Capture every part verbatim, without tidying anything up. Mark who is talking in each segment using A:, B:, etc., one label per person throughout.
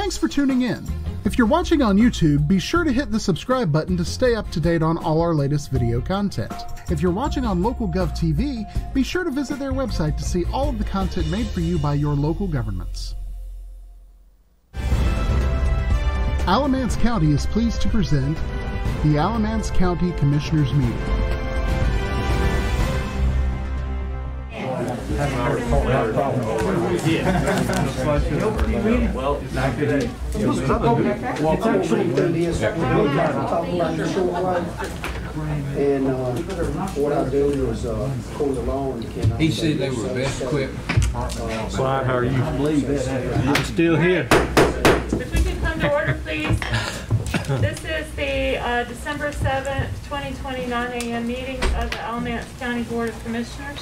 A: Thanks for tuning in. If you're watching on YouTube, be sure to hit the subscribe button to stay up to date on all our latest video content. If you're watching on LocalGov T V, be sure to visit their website to see all of the content made for you by your local governments. Alamance County is pleased to present the Alamance County Commissioners Meeting.
B: Well, it's not good.
C: It's actually going to be a separate meeting to talk about the shoreline. And uh, what I do is uh, goes along.
D: He said they were best equipped.
B: Clyde, how are you? I'm still here.
E: If we could come to order, please. This is the uh, December seventh, twenty twenty, nine A M meeting of the Alamance County Board of Commissioners.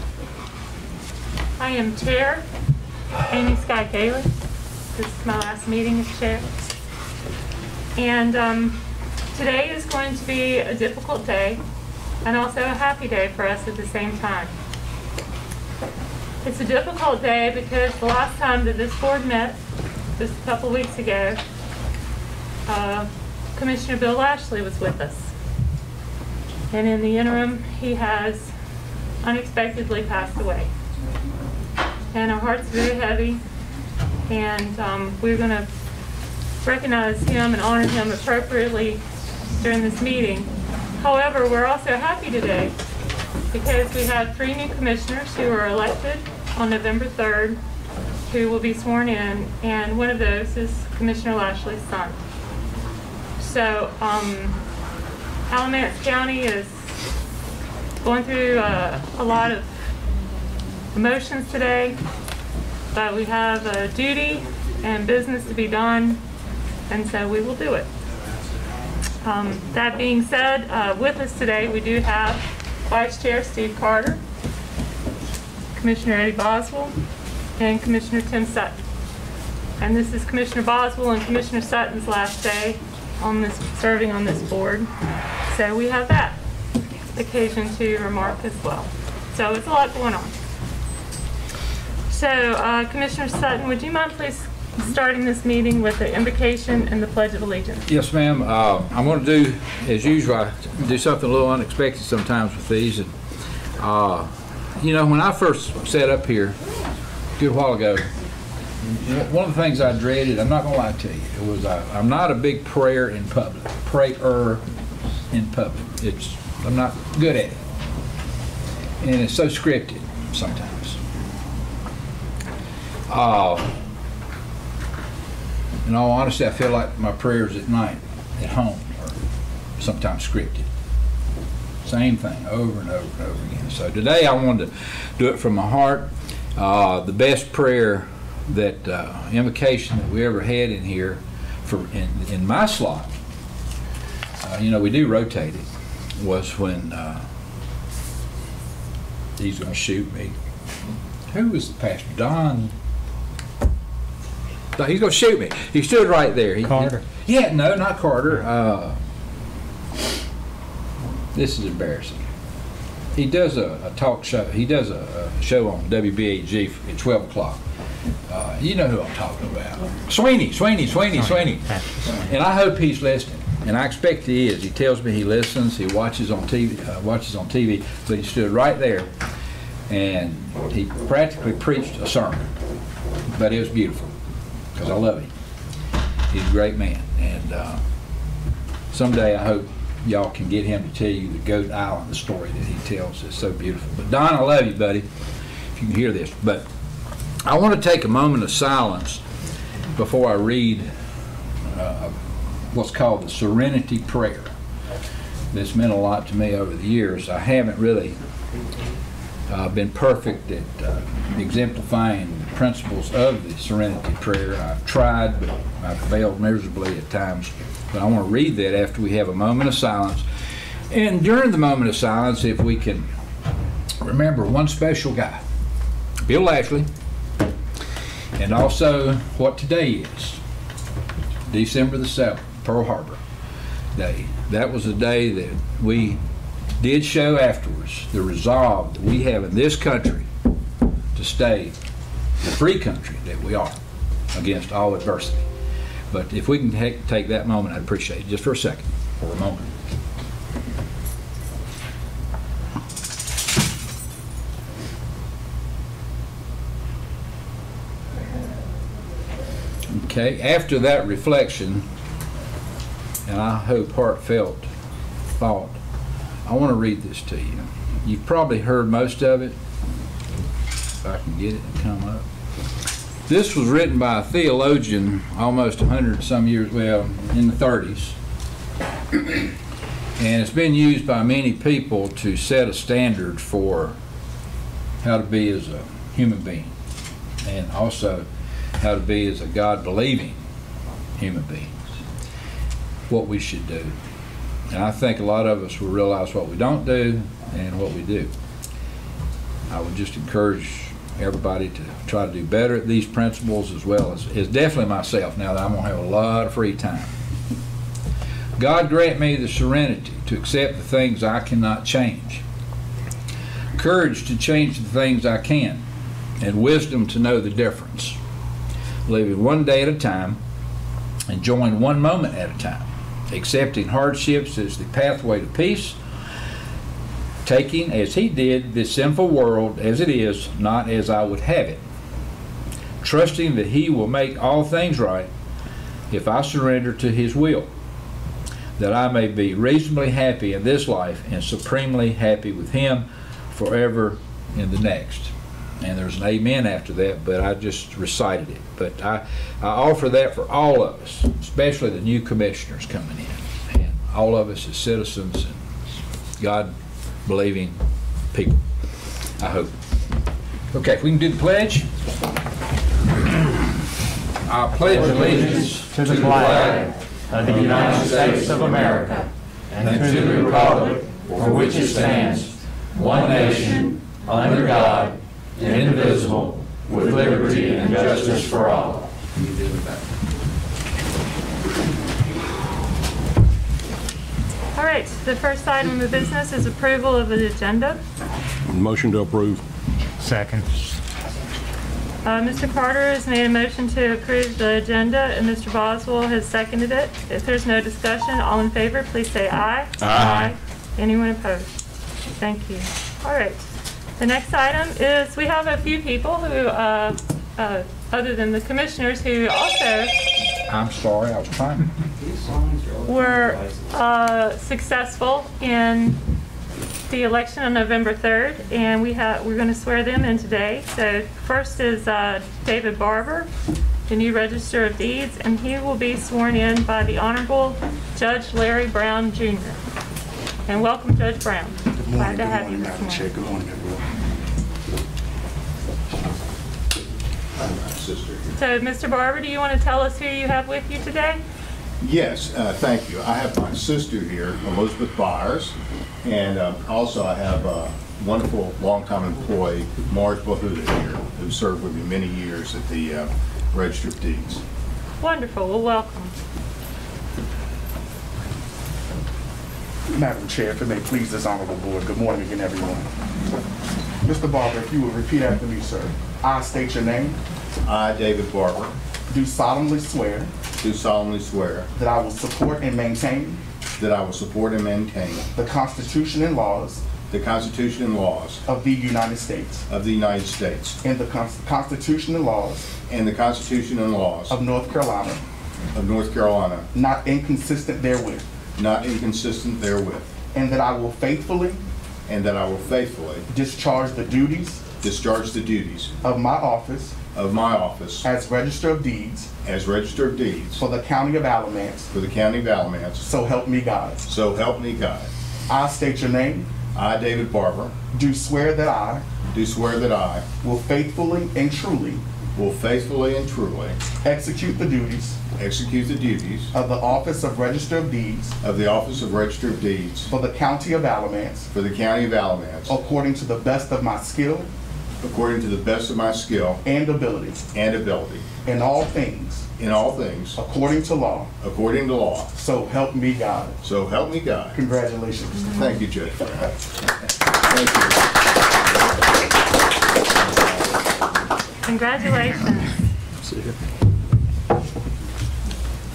E: I am Chair, Amy Sky Gailey. This is my last meeting as Chair. And um, today is going to be a difficult day and also a happy day for us at the same time. It's a difficult day because the last time that this board met, just a couple weeks ago, uh, Commissioner Bill Lashley was with us. And in the interim, he has unexpectedly passed away. And our heart's very heavy, and um, we're going to recognize him and honor him appropriately during this meeting. However, we're also happy today because we have three new commissioners who were elected on November third who will be sworn in, and one of those is Commissioner Lashley's son. So um, Alamance County is going through uh, a lot of emotions today, but we have a duty and business to be done, and so we will do it. Um, that being said, uh, with us today we do have Vice Chair Steve Carter, Commissioner Eddie Boswell, and Commissioner Tim Sutton. And this is Commissioner Boswell and Commissioner Sutton's last day on this serving on this board, so we have that occasion to remark as well. So it's a lot going on. So, uh, Commissioner Sutton, would you mind please starting this meeting with the invocation and the Pledge of Allegiance?
D: Yes, ma'am. Uh, I'm going to do, as usual, I do something a little unexpected sometimes with these. And, uh, you know, when I first sat up here a good while ago, one of the things I dreaded, I'm not going to lie to you, it was uh, I'm not a big prayer in public, prayer in public. It's, I'm not good at it. And it's so scripted sometimes. Uh, in all honesty, I feel like my prayers at night, at home, are sometimes scripted. Same thing, over and over and over again. So today I wanted to do it from my heart. Uh, the best prayer that, uh, invocation that we ever had in here, for in, in my slot, uh, you know, we do rotate it, was when uh, he's going to shoot me. Who was the pastor? Don? He's going to shoot me. He stood right there. He,
B: Carter.
D: He, yeah, no, not Carter. Uh, this is embarrassing. He does a, a talk show. He does a, a show on W B A G at twelve o'clock. Uh, you know who I'm talking about. Sweeney, Sweeney, Sweeney, Sweeney. And I hope he's listening. And I expect he is. He tells me he listens. He watches on T V. Uh, watches on T V. But he stood right there, and he practically preached a sermon. But it was beautiful. Because I love him. He's a great man. And uh, someday I hope y'all can get him to tell you the Goat Island, the story that he tells. It's so beautiful. But Don, I love you, buddy, if you can hear this. But I want to take a moment of silence before I read uh, what's called the Serenity Prayer. That's meant a lot to me over the years. I haven't really uh, been perfect at uh, exemplifying the principles of the Serenity Prayer. I've tried, but I've failed miserably at times. But I want to read that after we have a moment of silence. And during the moment of silence, if we can remember one special guy, Bill Lashley, and also what today is, December the seventh, Pearl Harbor Day. That was a day that we did show afterwards the resolve that we have in this country to stay the free country that we are against all adversity. But if we can ta take that moment, I'd appreciate it, just for a second, for a moment. Okay, after that reflection, and I hope heartfelt thought, I want to read this to you. You've probably heard most of it. If I can get it to come up. This was written by a theologian almost a hundred some years, well, in the thirties. And it's been used by many people to set a standard for how to be as a human being, and also how to be as a God-believing human being, what we should do. And I think a lot of us will realize what we don't do and what we do. I would just encourage everybody to try to do better at these principles, as well as, as definitely myself, now that I'm going to have a lot of free time. God grant me the serenity to accept the things I cannot change, courage to change the things I can, and wisdom to know the difference, living one day at a time, enjoying one moment at a time, accepting hardships as the pathway to peace, taking, as he did, this sinful world as it is, not as I would have it, trusting that he will make all things right if I surrender to his will, that I may be reasonably happy in this life and supremely happy with him forever in the next. And there's an amen after that, but I just recited it. But I, I offer that for all of us, especially the new commissioners coming in, and all of us as citizens and God-believing people, I hope. Okay, if we can do the pledge. I pledge allegiance
B: To the flag of the United States of America and to the republic for which it stands, one nation, under God, indivisible, with liberty and justice for all.
E: All right, the first item of business is approval of the agenda.
F: Motion to approve.
B: Second.
E: Uh, Mister Carter has made a motion to approve the agenda, and Mister Boswell has seconded it. If there's no discussion, all in favor, please say aye.
F: Aye.
E: Anyone opposed? Thank you. All right. The next item is we have a few people who, uh, uh, other than the commissioners, who also
D: I'm sorry, I was trying.
E: were uh, successful in the election on November third, and we have we're going to swear them in today. So first is uh, David Barber, the new Register of Deeds, and he will be sworn in by the Honorable Judge Larry Brown, Junior And welcome, Judge Brown.
G: Good morning,
E: Glad to
G: good
E: have
G: morning,
E: you
G: Madam
E: this
G: Chair.
E: morning.
G: Good morning, everyone.
E: So, Mister Barber, do you want to tell us who you have with you today?
H: Yes, uh, thank you. I have my sister here, Elizabeth Byers, and uh, also I have a wonderful longtime employee, Marge Bahuda here, who served with me many years at the uh, Register of Deeds.
E: Wonderful. Well, welcome.
G: Madam Chair, if it may please this honorable board, good morning again, everyone. Mister Barber, if you would repeat after me, sir. I state your name.
H: I, David Barber,
G: Do solemnly swear
H: do solemnly swear
G: that I will support and maintain
H: that I will support and maintain
G: the Constitution and laws
H: the Constitution and laws
G: of the United States
H: of the United States
G: and the Con- Constitution and laws
H: and the Constitution and laws
G: of North Carolina,
H: of North Carolina,
G: not inconsistent therewith,
H: not inconsistent therewith,
G: and that I will faithfully
H: and that I will faithfully
G: discharge the duties
H: discharge the duties
G: of my office
H: of my office
G: as Register of Deeds
H: as Register of Deeds
G: for the County of Alamance,
H: for the County of Alamance,
G: so help me God.
H: so help me God.
G: I state your name.
H: I, David Barber,
G: Do swear that I
H: do swear that I
G: will faithfully and truly
H: will faithfully and truly
G: execute the duties
H: execute the duties
G: of the Office of Register of Deeds
H: of the Office of Register of Deeds
G: for the County of Alamance
H: for the County of Alamance
G: according to the best of my skill
H: according to the best of my skill
G: and ability,
H: and ability,
G: in all things
H: in all things,
G: according to law,
H: according to law.
G: so help me God.
H: So help me God.
G: Congratulations.
H: Thank you, Judge. Thank you.
E: Congratulations.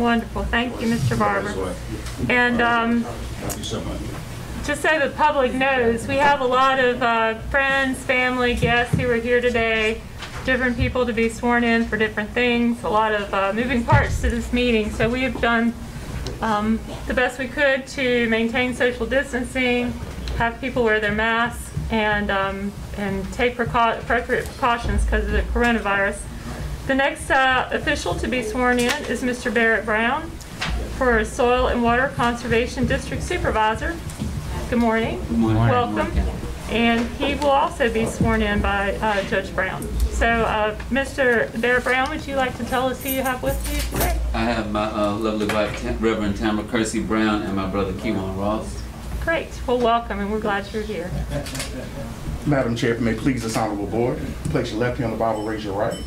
E: Wonderful. Thank you, Mister Barber. And um,
H: Thank you so much.
E: just so the public knows, we have a lot of uh, friends, family, guests who are here today, different people to be sworn in for different things, a lot of uh, moving parts to this meeting. So we have done um, the best we could to maintain social distancing, have people wear their masks, and, um, and take precau appropriate precautions because of the coronavirus. The next uh, official to be sworn in is Mister Barrett Brown for Soil and Water Conservation District Supervisor. Good morning.
I: Good morning.
E: Welcome. And he will also be sworn in by uh, Judge Brown. So, uh, Mister Barrett Brown, would you like to tell us who you have with you today?
I: I have my uh, lovely wife, Tam Reverend Tamara Kersey Brown, and my brother, Kewan Ross.
E: Great. Well, welcome, and we're glad you're here.
G: Madam Chair, if you may please this honorable board, place your left hand on the Bible, raise your right.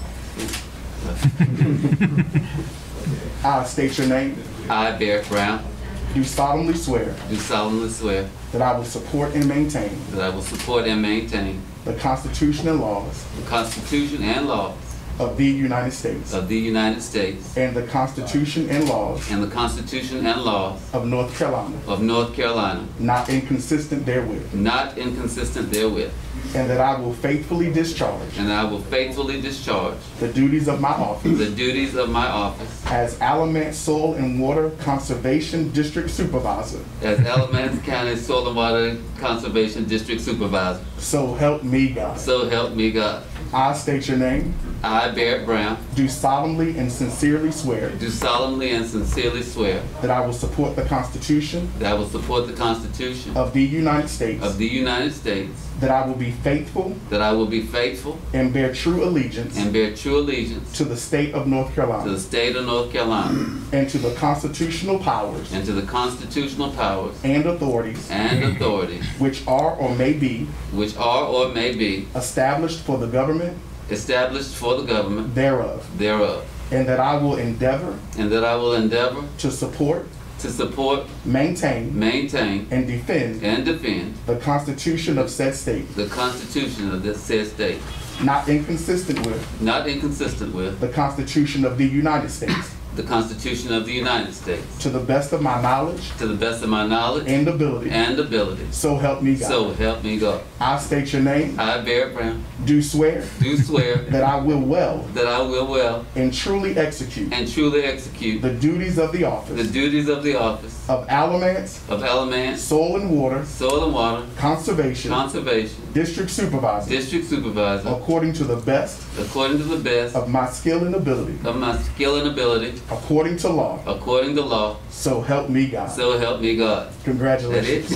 G: I state your name.
I: I, Barrett Brown,
G: Do solemnly swear
I: do solemnly swear
G: that I will support and maintain
I: that I will support and maintain
G: the Constitution and laws
I: the Constitution and laws
G: of the United States
I: of the United States
G: and the Constitution and laws
I: and the Constitution and laws
G: of North Carolina,
I: of North Carolina,
G: not inconsistent therewith,
I: not inconsistent therewith,
G: and that I will faithfully discharge
I: and I will faithfully discharge
G: the duties of my office
I: the duties of my office
G: as Alamance Soil and Water Conservation District Supervisor.
I: as Alamance County Soil and Water Conservation District Supervisor.
G: So help me God.
I: So help me God.
G: I state your name.
I: I, Barrett Brown,
G: Do solemnly and sincerely swear
I: do solemnly and sincerely swear
G: that I will support the Constitution
I: that I will support the Constitution
G: of the United States,
I: of the United States,
G: that I will be faithful
I: that I will be faithful
G: and bear true allegiance
I: and bear true allegiance
G: to the state of North
I: to
G: Carolina
I: the state of North Carolina
G: and to the constitutional powers
I: and to the constitutional powers
G: and authorities
I: and authorities
G: which are or may be
I: which are or may be
G: established for the government
I: established for the government
G: thereof,
I: thereof,
G: and that I will endeavor
I: and that I will endeavor
G: to support,
I: to support,
G: maintain,
I: maintain,
G: and defend
I: and defend
G: the Constitution of said state,
I: the Constitution of this said state,
G: not inconsistent with
I: not inconsistent with
G: the Constitution of the United States,
I: the Constitution of the United States,
G: to the best of my knowledge
I: to the best of my knowledge
G: and ability.
I: and ability.
G: So help me God.
I: So help me God.
G: I state your name.
I: I, Barrett Brown,
G: Do swear
I: do swear
G: that I will well
I: that I will well
G: and truly execute
I: and truly execute
G: the duties of the
I: the
G: office
I: duties of the office
G: of Alamance
I: of Alamance
G: Soil and Water
I: Soil and Water
G: Conservation
I: Conservation
G: District Supervisor
I: District Supervisor
G: according to the best
I: according to the best
G: of my skill and ability,
I: of my skill and ability,
G: according to law.
I: according to law.
G: So help me God.
I: So help me God. That
G: Congratulations.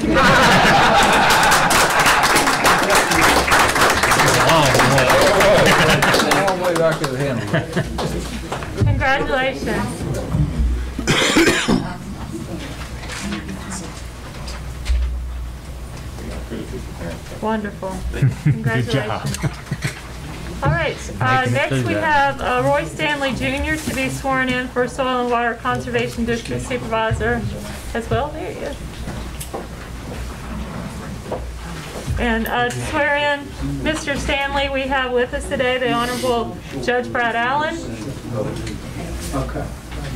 I: it?
D: Long way back to the handle.
E: Congratulations. Wonderful. Congratulations. All right, uh, next we have uh, Roy Stanley Junior to be sworn in for Soil and Water Conservation District Supervisor as well. There he is. And uh, to swear in Mister Stanley, we have with us today the Honorable Judge Brad Allen.
C: Okay.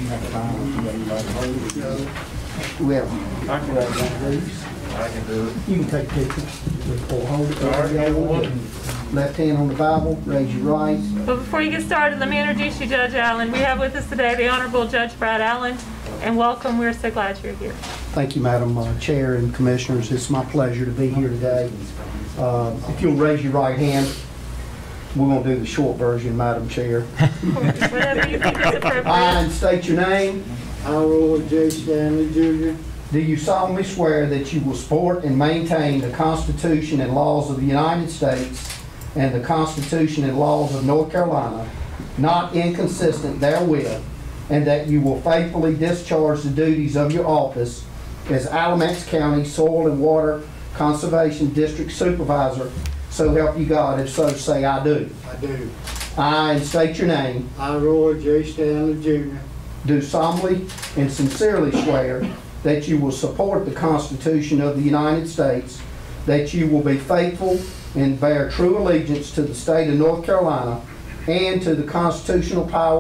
C: Well, I can write down these. I can do it. You can take pictures. Or hold it. Left hand on the Bible, raise your right.
E: But before you get started, let me introduce you, Judge Allen. We have with us today the Honorable Judge Brad Allen, and welcome. We're so glad you're here.
C: Thank you, Madam uh, Chair and Commissioners. It's my pleasure to be here today. Uh, if you'll raise your right hand, we're going to do the short version, Madam Chair.
E: Whatever you think is appropriate.
C: I, and state your name.
J: I, Roy J. Stanley, Junior
C: Do you solemnly swear that you will support and maintain the Constitution and laws of the United States and the Constitution and laws of North Carolina, not inconsistent therewith, and that you will faithfully discharge the duties of your office as Alamance County Soil and Water Conservation District Supervisor? So help you God. If so, say I do.
J: I do.
C: I, and state your name,
J: I, Roy J. Stanley, Junior
C: do solemnly and sincerely swear that you will support the Constitution of the United States, that you will be faithful and bear true allegiance to the state of North Carolina and to the constitutional powers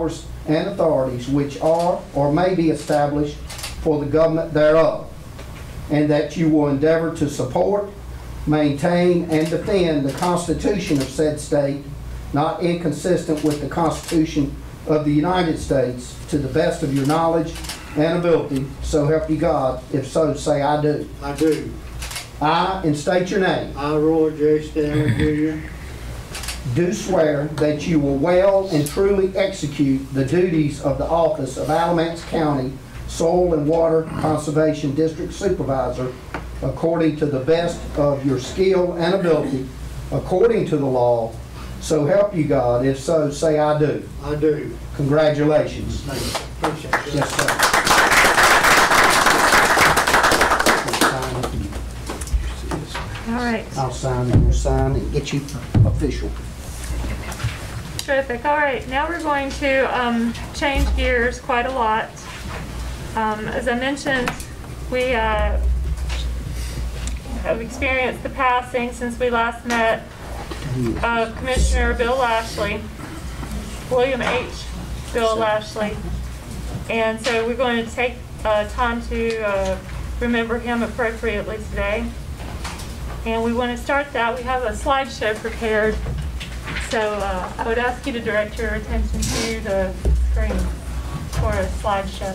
C: and authorities which are or may be established for the government thereof, and that you will endeavor to support, maintain, and defend the Constitution of said state, not inconsistent with the Constitution of the United States, to the best of your knowledge and ability, so help you God. If so, say I do.
J: I do.
C: I, and state your name,
J: I, Roy J. Stanley Junior,
C: do swear that you will well and truly execute the duties of the office of Alamance County Soil and Water Conservation District Supervisor according to the best of your skill and ability, according to the law, so help you God. If so, say I do.
J: I do.
C: Congratulations.
J: Thank you. Appreciate it.
C: Yes, sir.
E: All right.
C: I'll sign and you'll sign and get you official.
E: Terrific. All right, now we're going to um, change gears quite a lot. Um, as I mentioned, we uh, have experienced the passing since we last met of Commissioner Bill Lashley, William H. Bill Lashley. And so we're going to take uh, time to uh, remember him appropriately today. And we want to start that. We have a slideshow prepared. So uh, I would ask you to direct your attention to the screen for a slideshow.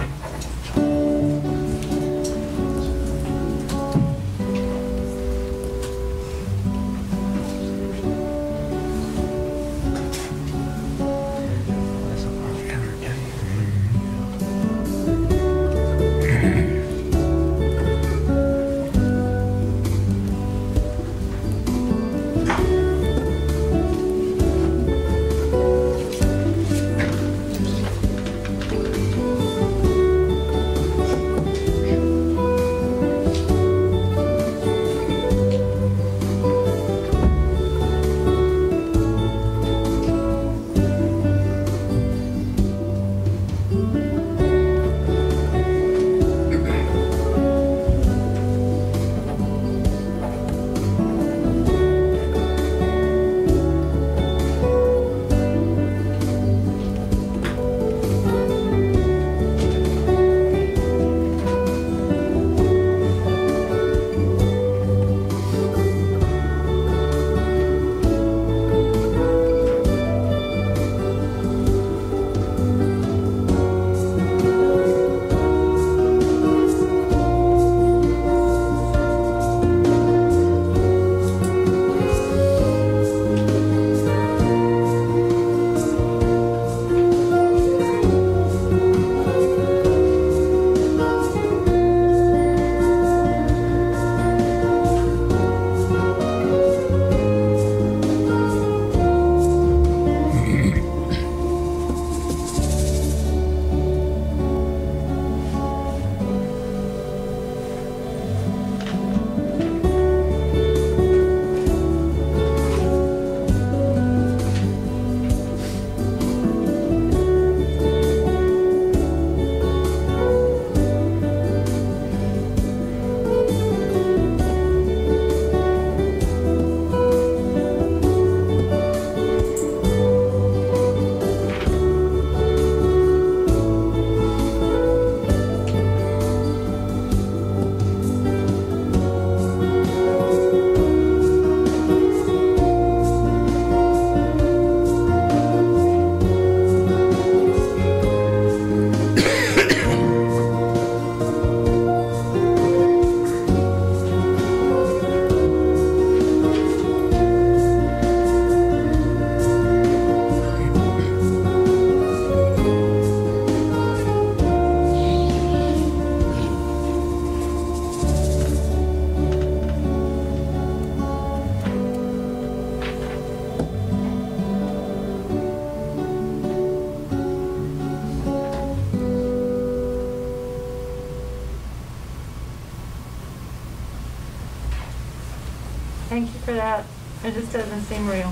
E: Thank you for that. It just doesn't seem real.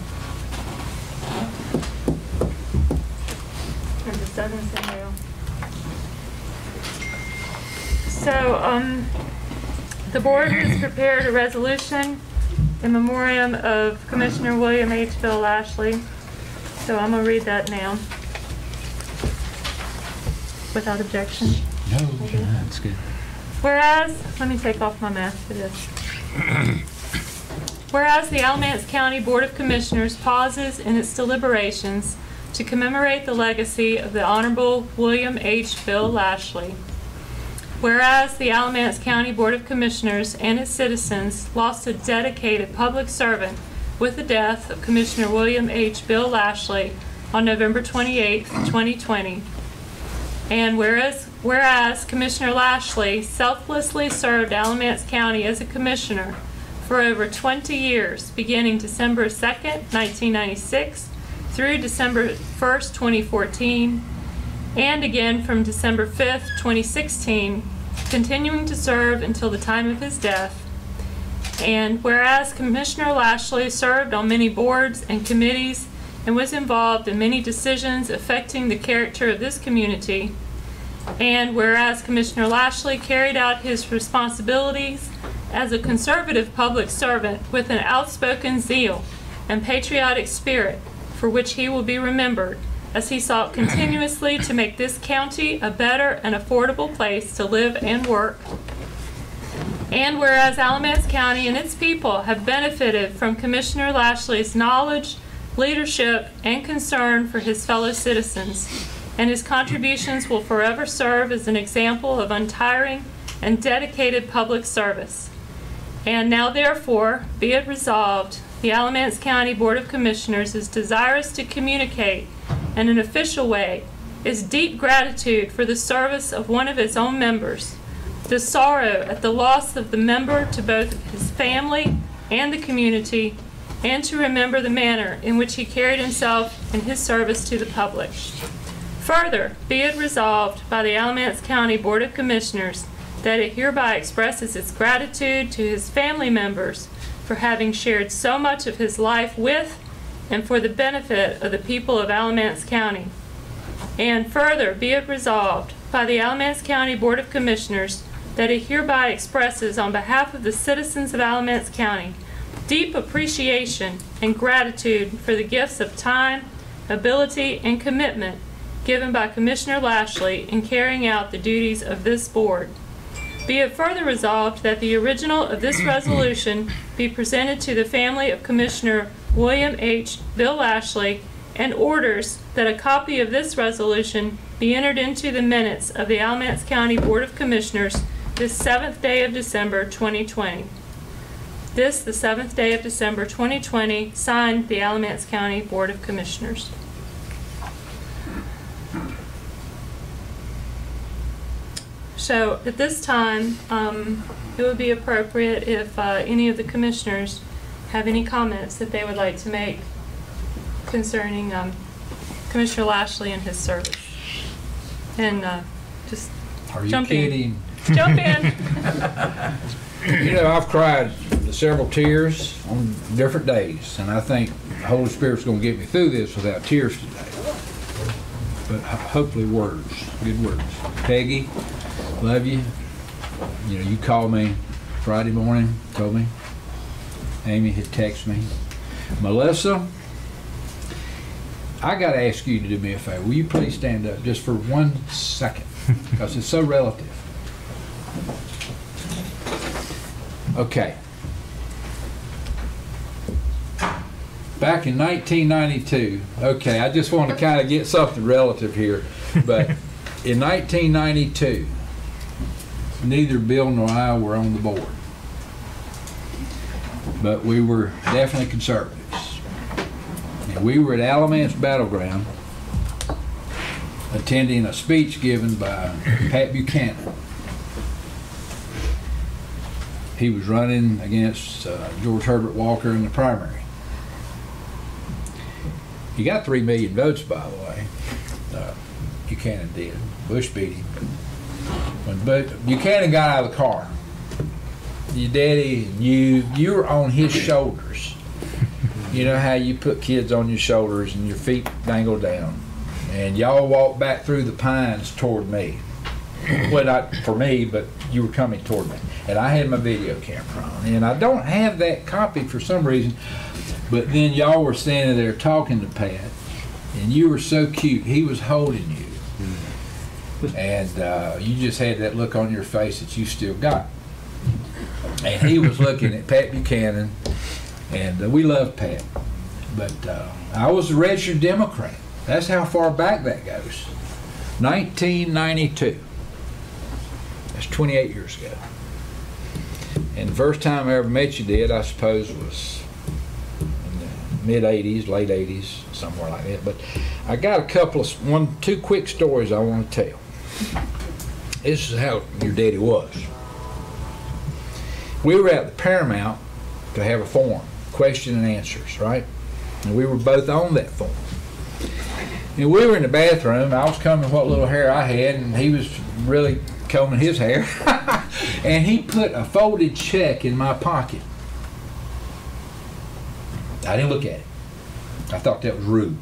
E: It just doesn't seem real. So, um, the board has prepared a resolution in memoriam of Commissioner William H. Bill Lashley. So I'm going to read that now. without objection.
D: No, that's good.
E: Whereas, let me take off my mask for this. Whereas the Alamance County Board of Commissioners pauses in its deliberations to commemorate the legacy of the Honorable William H. Bill Lashley. Whereas the Alamance County Board of Commissioners and its citizens lost a dedicated public servant with the death of Commissioner William H. Bill Lashley on November twenty-eighth, twenty twenty. And whereas, whereas Commissioner Lashley selflessly served Alamance County as a commissioner for over twenty years, beginning December second, nineteen ninety-six through December first, twenty fourteen, and again from December fifth, twenty sixteen, continuing to serve until the time of his death. And whereas Commissioner Lashley served on many boards and committees and was involved in many decisions affecting the character of this community, and whereas Commissioner Lashley carried out his responsibilities as a conservative public servant with an outspoken zeal and patriotic spirit for which he will be remembered, as he sought continuously to make this county a better and affordable place to live and work. And whereas Alamance County and its people have benefited from Commissioner Lashley's knowledge, leadership, and concern for his fellow citizens, and his contributions will forever serve as an example of untiring and dedicated public service. And now therefore, be it resolved, the Alamance County Board of Commissioners is desirous to communicate in an official way its deep gratitude for the service of one of its own members, the sorrow at the loss of the member to both his family and the community, and to remember the manner in which he carried himself in his service to the public. Further, be it resolved by the Alamance County Board of Commissioners that it hereby expresses its gratitude to his family members for having shared so much of his life with and for the benefit of the people of Alamance County. And further, be it resolved by the Alamance County Board of Commissioners that it hereby expresses on behalf of the citizens of Alamance County deep appreciation and gratitude for the gifts of time, ability, and commitment given by Commissioner Lashley in carrying out the duties of this board. Be it further resolved that the original of this resolution be presented to the family of Commissioner William H. Bill Lashley, and orders that a copy of this resolution be entered into the minutes of the Alamance County Board of Commissioners this seventh day of December twenty twenty. This, the seventh day of December twenty twenty, signed the Alamance County Board of Commissioners. So at this time, um, it would be appropriate if uh, any of the commissioners have any comments that they would like to make concerning um, Commissioner Lashley and his service. And uh, just
D: Are you
E: jump
D: kidding?
E: in. Jump in.
D: You know, I've cried several tears on different days, and I think the Holy Spirit's going to get me through this without tears today. But hopefully words, good words. Peggy, love you. You know, you called me Friday morning, told me. Amy had texted me. Melissa, I got to ask you to do me a favor. Will you please stand up just for one second? Because it's so relative. Okay. Back in nineteen ninety-two, okay, I just want to kind of get something relative here, but in nineteen ninety-two, neither Bill nor I were on the board, but we were definitely conservatives. And we were at Alamance Battleground attending a speech given by Pat Buchanan. He was running against uh, George Herbert Walker in the primary. He got three million votes, by the way. Uh, Buchanan did. Bush beat him. When Buchanan got out of the car, your daddy and you, you were on his shoulders. You know how you put kids on your shoulders and your feet dangle down. And y'all walked back through the pines toward me. Well, not for me, but you were coming toward me. And I had my video camera on. And I don't have that copy for some reason. But then y'all were standing there talking to Pat. And you were so cute. He was holding you. and uh, you just had that look on your face that you still got. And he was looking at Pat Buchanan, and uh, we love Pat, but uh, I was a registered Democrat. That's how far back that goes. nineteen ninety-two. That's twenty-eight years ago. And the first time I ever met you, Dad, I suppose, was in the mid eighties, late eighties, somewhere like that. But I got a couple of, one, two quick stories I want to tell. This is how your daddy was. We were at the Paramount to have a forum, question and answers, right? And we were both on that forum. And we were in the bathroom. I was combing what little hair I had, and he was really combing his hair. And he put a folded check in my pocket. I didn't look at it. I thought that was rude.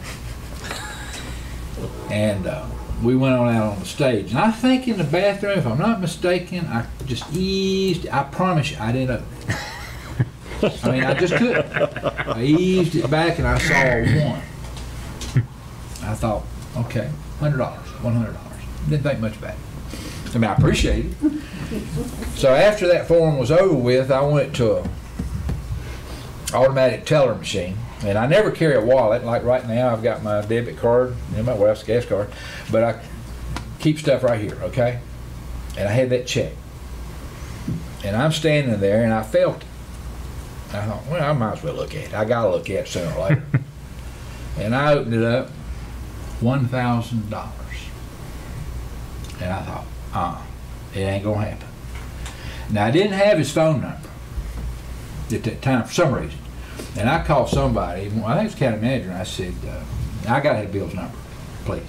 D: And uh, we went on out on the stage. And I think in the bathroom, if I'm not mistaken, I just eased, I promise you, I didn't open it. I mean, I just couldn't. I eased it back and I saw a one. I thought, okay, one hundred dollars, one hundred dollars. Didn't think much about it. I mean, I appreciate it. So after that forum was over with, I went to a automatic teller machine. And I never carry a wallet. Like right now, I've got my debit card and my wife's gas card. But I keep stuff right here, okay? And I had that check. And I'm standing there, and I felt it. I thought, well, I might as well look at it. I got to look at it sooner or later. And I opened it up, one thousand dollars. And I thought, uh-uh, it ain't going to happen. Now, I didn't have his phone number at that time for some reason. And I called somebody, I think it was the county manager, and I said, uh, I got to have Bill's number, please.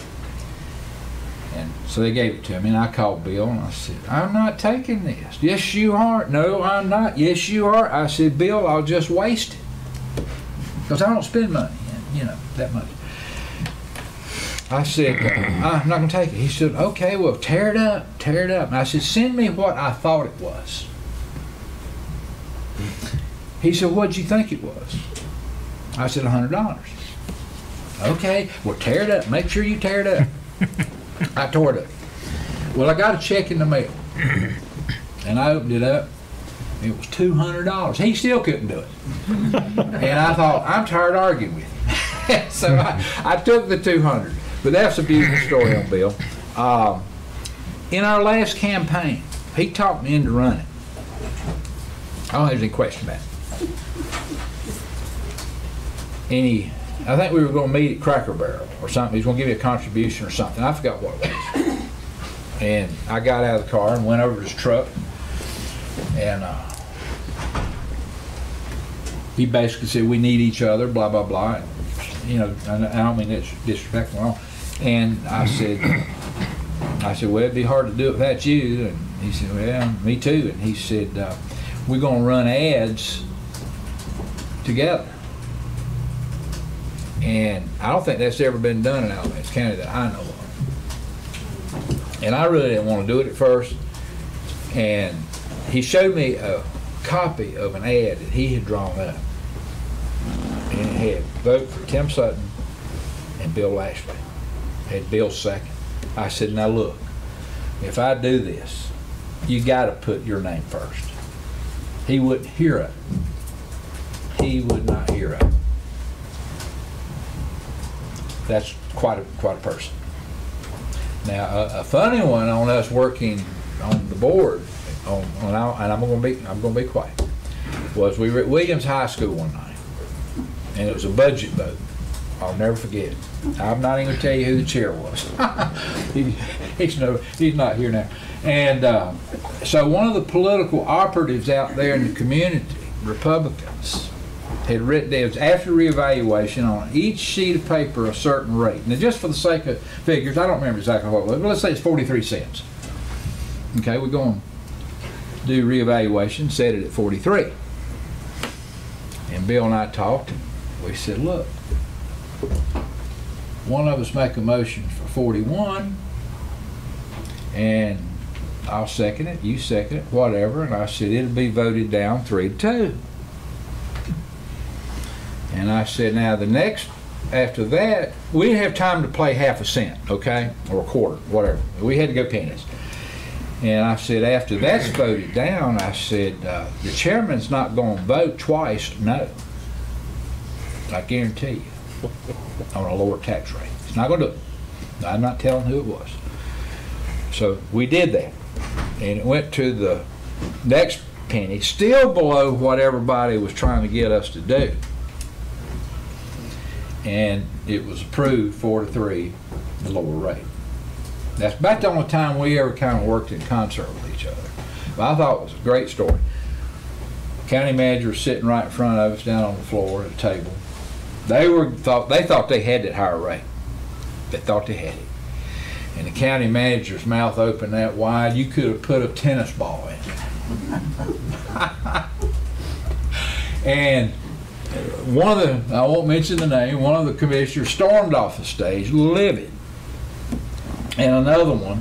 D: And so they gave it to me, and I called Bill, and I said, I'm not taking this. Yes, you are. No, I'm not. Yes, you are. I said, Bill, I'll just waste it. Because I don't spend money, you know, that much. I said, uh, I'm not going to take it. He said, okay, well, tear it up, tear it up. And I said, send me what I thought it was. He said, what did you think it was? I said, one hundred dollars. Okay, well, tear it up. Make sure you tear it up. I tore it up. Well, I got a check in the mail. And I opened it up. It was two hundred dollars. He still couldn't do it. And I thought, I'm tired of arguing with him. So I, I took the two hundred dollars. But that's a beautiful story on Bill. Um, in our last campaign, he talked me into running. I don't have any question about it. Any, I think we were going to meet at Cracker Barrel or something. He was going to give me a contribution or something. I forgot what it was. And I got out of the car and went over to his truck. And uh, he basically said, we need each other, blah, blah, blah. And, you know, I, I don't mean that's disrespectful at all. And I said, I said, well, it'd be hard to do it without you. And he said, well, me too. And he said, uh, we're going to run ads together. And I don't think that's ever been done in Alamance County that I know of. And I really didn't want to do it at first. And he showed me a copy of an ad that he had drawn up. And it had vote for Tim Sutton and Bill Lashley. Had Bill second. I said, now look, if I do this, you got to put your name first. He wouldn't hear it. He would not hear it. That's quite a quite a person. Now, a, a funny one on us working on the board, on, on our, and I'm going to be I'm going to be quiet, was we were at Williams High School one night, and it was a budget vote. I'll never forget it. I'm not even going to tell you who the chair was. he, he's no he's not here now. And uh, so one of the political operatives out there in the community, Republicans, had written down after reevaluation on each sheet of paper a certain rate. Now, just for the sake of figures, I don't remember exactly what it was, but let's say it's forty-three cents. Okay, we're going to do reevaluation, set it at forty-three. And Bill and I talked, and we said, look, one of us make a motion for forty-one, and I'll second it, you second it, whatever, and I said it'll be voted down three to two. And I said, now the next after that, we didn't have time to play half a cent, okay, or a quarter, whatever. We had to go pennies. And I said, after that's voted down, I said, uh, the chairman's not going to vote twice, no. I guarantee you, on a lower tax rate. He's not going to do it. I'm not telling who it was. So we did that. And it went to the next penny, still below what everybody was trying to get us to do. And it was approved four to three, the lower rate. That's about the only time we ever kind of worked in concert with each other. But I thought it was a great story. County manager was sitting right in front of us down on the floor at the table. They were thought they thought they had that higher rate. They thought they had it. And the county manager's mouth opened that wide, you could have put a tennis ball in it. And one of the, I won't mention the name, one of the commissioners stormed off the stage, livid. And another one,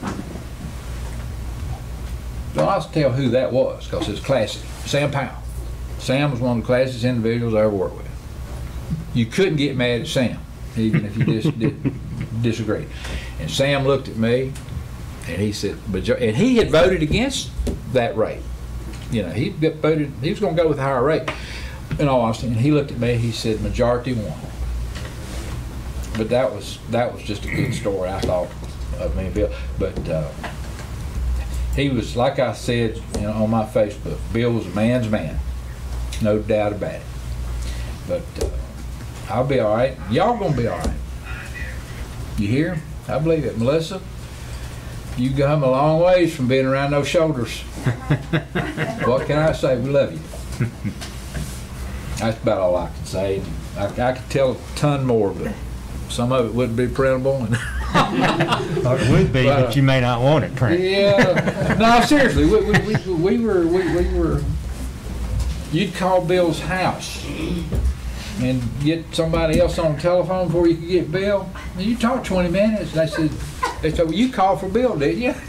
D: well, I'll tell who that was, because it's classic. Sam Powell. Sam was one of the classiest individuals I ever worked with. You couldn't get mad at Sam, even if you just did, disagreed. And Sam looked at me, and he said, and he had voted against that rate. You know, he voted, he was going to go with a higher rate. In all honesty, and he looked at me, he said, majority won. But that was that was just a good story, I thought, of me and Bill. But uh, he was, like I said, you know, on my Facebook, Bill was a man's man, no doubt about it. But uh, I'll be all right. Y'all gonna be all right. You hear? I believe it, Melissa. You come a long ways from being around those shoulders. What can I say? We love you. That's about all I can say. I, I could tell a ton more, but some of it wouldn't be printable. And
K: or it would be, but, uh, but you may not want it printed.
D: Yeah. No, seriously, we, we, we, we were we, we were. You'd call Bill's house and get somebody else on the telephone before you could get Bill. And you talk twenty minutes. They said, they said, well, you called for Bill, didn't you?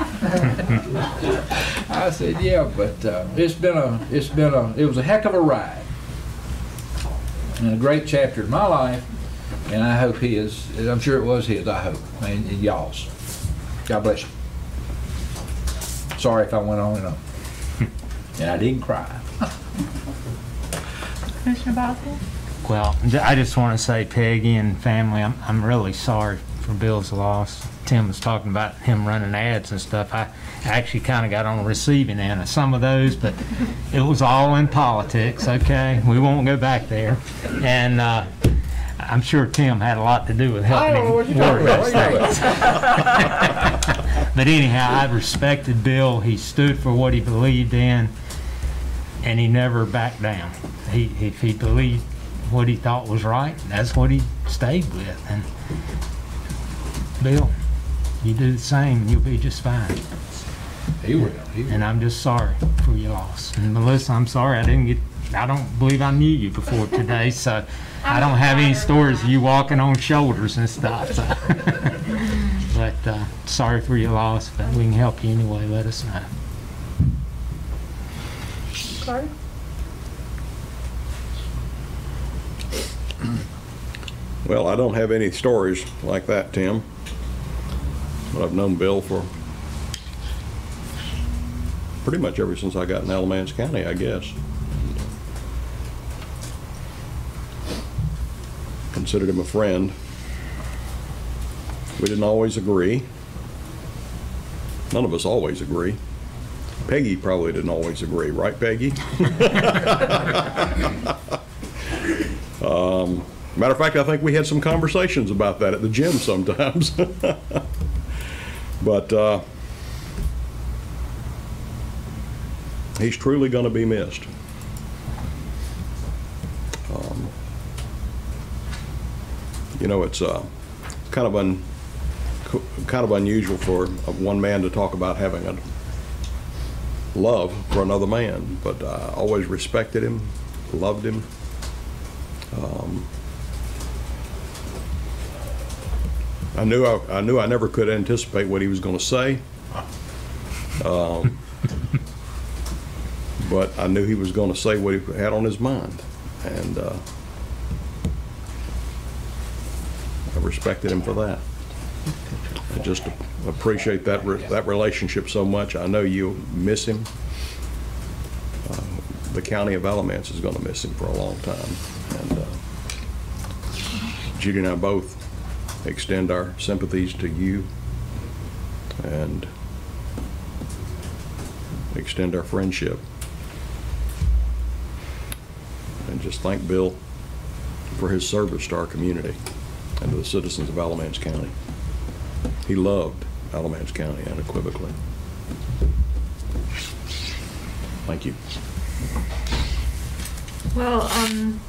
D: I said, yeah, but uh, it's been a, it's been a, it was a heck of a ride. And a great chapter in my life, and I hope his, I'm sure it was his, I hope, and, and y'all's. God bless you. Sorry if I went on and on. And I didn't cry.
E: Commissioner Boswell?
K: Well, I just want to say, Peggy and family, I'm, I'm really sorry for Bill's loss. Tim was talking about him running ads and stuff. I actually kind of got on the receiving end of some of those, but it was all in politics, okay? We won't go back there. And uh, I'm sure Tim had a lot to do with helping him work those things. But anyhow, I respected Bill. He stood for what he believed in, and he never backed down. He, if he believed what he thought was right, that's what he stayed with. And Bill, you do the same and you'll be just fine.
D: He will. He will.
K: And I'm just sorry for your loss. And Melissa, I'm sorry I didn't get, I don't believe I knew you before today, so I don't have any stories of you walking on shoulders and stuff. So. But uh, sorry for your loss, but we can help you anyway, let us know.
E: Sorry.
F: Well, I don't have any stories like that, Tim. But I've known Bill for pretty much ever since I got in Alamance County, I guess. Considered him a friend. We didn't always agree. None of us always agree. Peggy probably didn't always agree, right, Peggy? um, matter of fact, I think we had some conversations about that at the gym sometimes. But uh, he's truly going to be missed. Um, you know, it's uh, kind of un, kind of unusual for one man to talk about having a love for another man, but I always respected him, loved him. Um, I knew I, I knew I never could anticipate what he was going to say, um, but I knew he was going to say what he had on his mind, and uh, I respected him for that. I just appreciate that re that relationship so much. I know you miss him. Uh, the county of Alamance is going to miss him for a long time. And uh, Judy and I both extend our sympathies to you and extend our friendship. And just thank Bill for his service to our community and to the citizens of Alamance County. He loved Alamance County unequivocally. Thank you.
E: Well, um,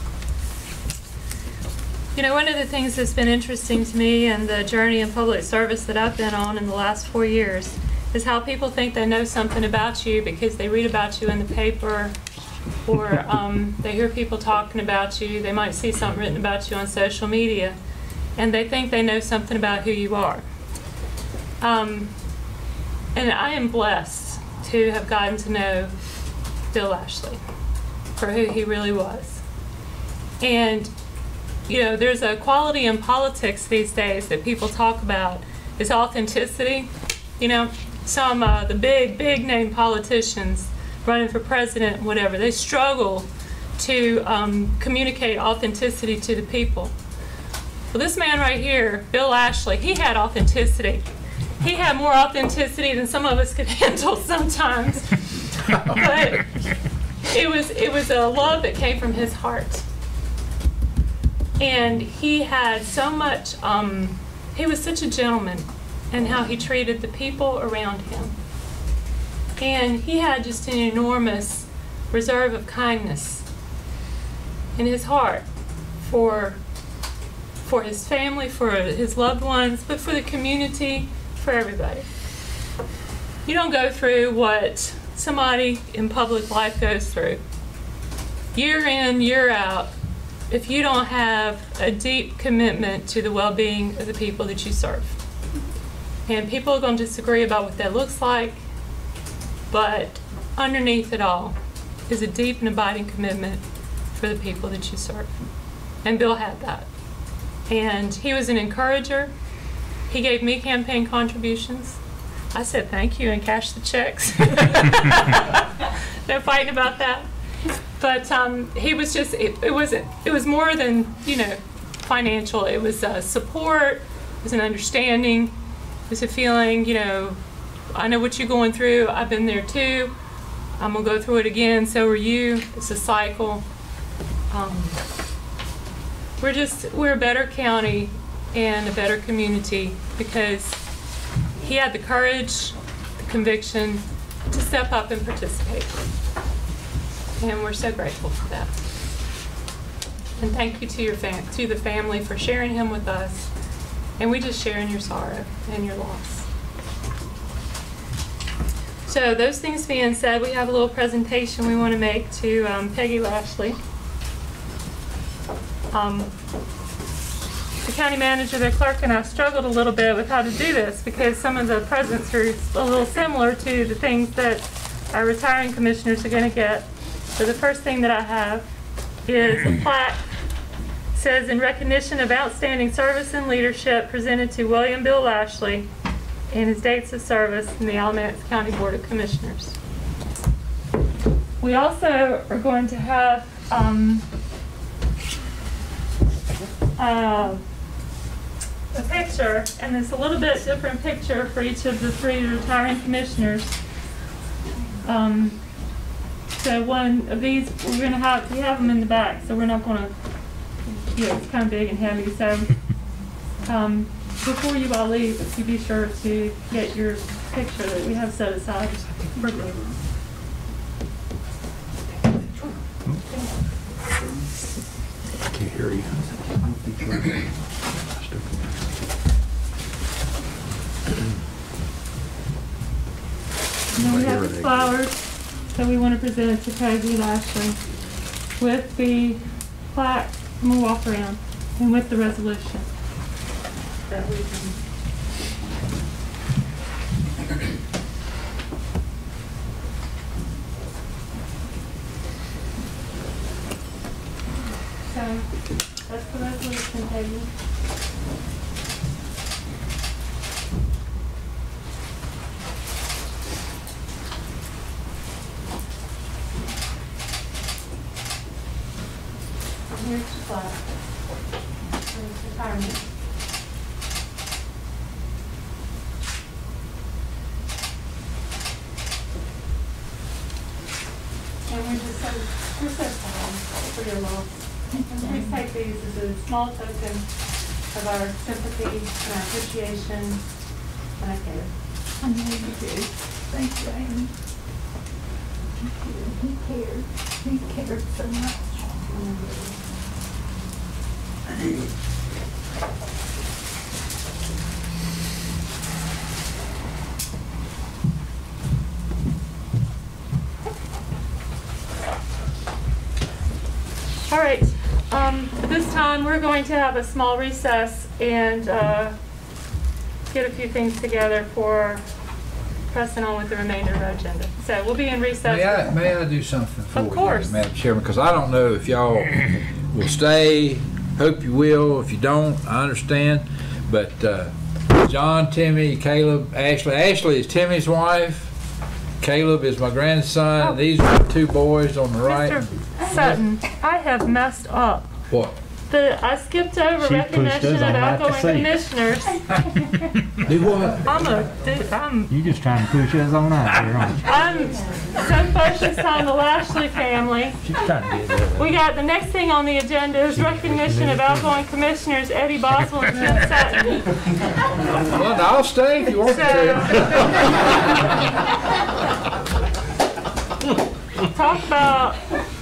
E: you know, one of the things that's been interesting to me and the journey in public service that I've been on in the last four years is how people think they know something about you because they read about you in the paper, or um, they hear people talking about you. They might see something written about you on social media, and they think they know something about who you are. Um, and I am blessed to have gotten to know Bill Ashley for who he really was. And, you know, there's a quality in politics these days that people talk about is authenticity. You know, some uh, the big, big name politicians running for president, whatever, they struggle to um, communicate authenticity to the people. Well, this man right here, Bill Ashley, he had authenticity. He had more authenticity than some of us could handle sometimes. But it was, it was a love that came from his heart. And he had so much, um, he was such a gentleman in how he treated the people around him. And he had just an enormous reserve of kindness in his heart for, for his family, for his loved ones, but for the community, for everybody. You don't go through what somebody in public life goes through, year in, year out, if you don't have a deep commitment to the well-being of the people that you serve. And people are going to disagree about what that looks like, but underneath it all is a deep and abiding commitment for the people that you serve. And Bill had that. And he was an encourager. He gave me campaign contributions. I said thank you and cashed the checks. No fighting about that. But um, he was just, it, it, was, it was more than, you know, financial. It was uh, support, it was an understanding, it was a feeling, you know, I know what you're going through, I've been there too, I'm gonna go through it again, so are you. It's a cycle. Um, we're just, we're a better county and a better community because he had the courage, the conviction to step up and participate. And we're so grateful for that. And thank you to your fam to the family for sharing him with us. And we just share in your sorrow and your loss. So those things being said, we have a little presentation we want to make to um, Peggy Lashley. Um, the county manager, the clerk, and I struggled a little bit with how to do this because some of the presents are a little similar to the things that our retiring commissioners are going to get. So the first thing that I have is a plaque. It says, in recognition of outstanding service and leadership presented to William Bill Lashley and his dates of service in the Alamance County Board of Commissioners. We also are going to have um, uh, a picture, and it's a little bit different picture for each of the three retiring commissioners. Um, So one of these, we're going to have, we have them in the back, so we're not going to, you know, it's kind of big and heavy. So um, before you all leave, you be sure to get your picture that we have set aside for you.
F: I can't hear you.
E: And then we have the flowers that we want to present to Peggy Lashley with the plaque, and we'll walk around, and with the resolution that we can. So that's the resolution, Peggy. And here's the flag. Here's retirement. And we're just so, we're so sorry for your loss. And please take these as a small token of our sympathy and our appreciation and our care.
L: I know you do. Thank you, Amy. Thank you. He cared. He cared so much.
E: All right, um, this time we're going to have a small recess and uh, get a few things together for pressing on with the remainder of our agenda. So we'll be in recess.
D: May I, may I do something for
E: Of
D: you,
E: course.
D: Madam Chairman? Because I don't know if y'all will stay. Hope you will. If you don't, I understand. But uh, John, Timmy, Caleb, Ashley. Ashley is Timmy's wife. Caleb is my grandson.
E: Oh.
D: These are the two boys on the right.
E: Mister Sutton, I have messed up.
D: What?
E: The, I skipped over
K: She
E: recognition
K: pushed us
E: of
K: on out the
E: outgoing
K: seat.
E: commissioners.
D: Do what?
E: I'm a, dude, I'm,
K: You just trying to push us on out here, aren't you?
E: I'm so focused on the Lashley family.
K: She's trying to get that.
E: We got the next thing on the agenda is recognition of outgoing commissioners Eddie Boswell and Tim Sutton.
D: Well, I'll stay if you want me to.
E: Talk about,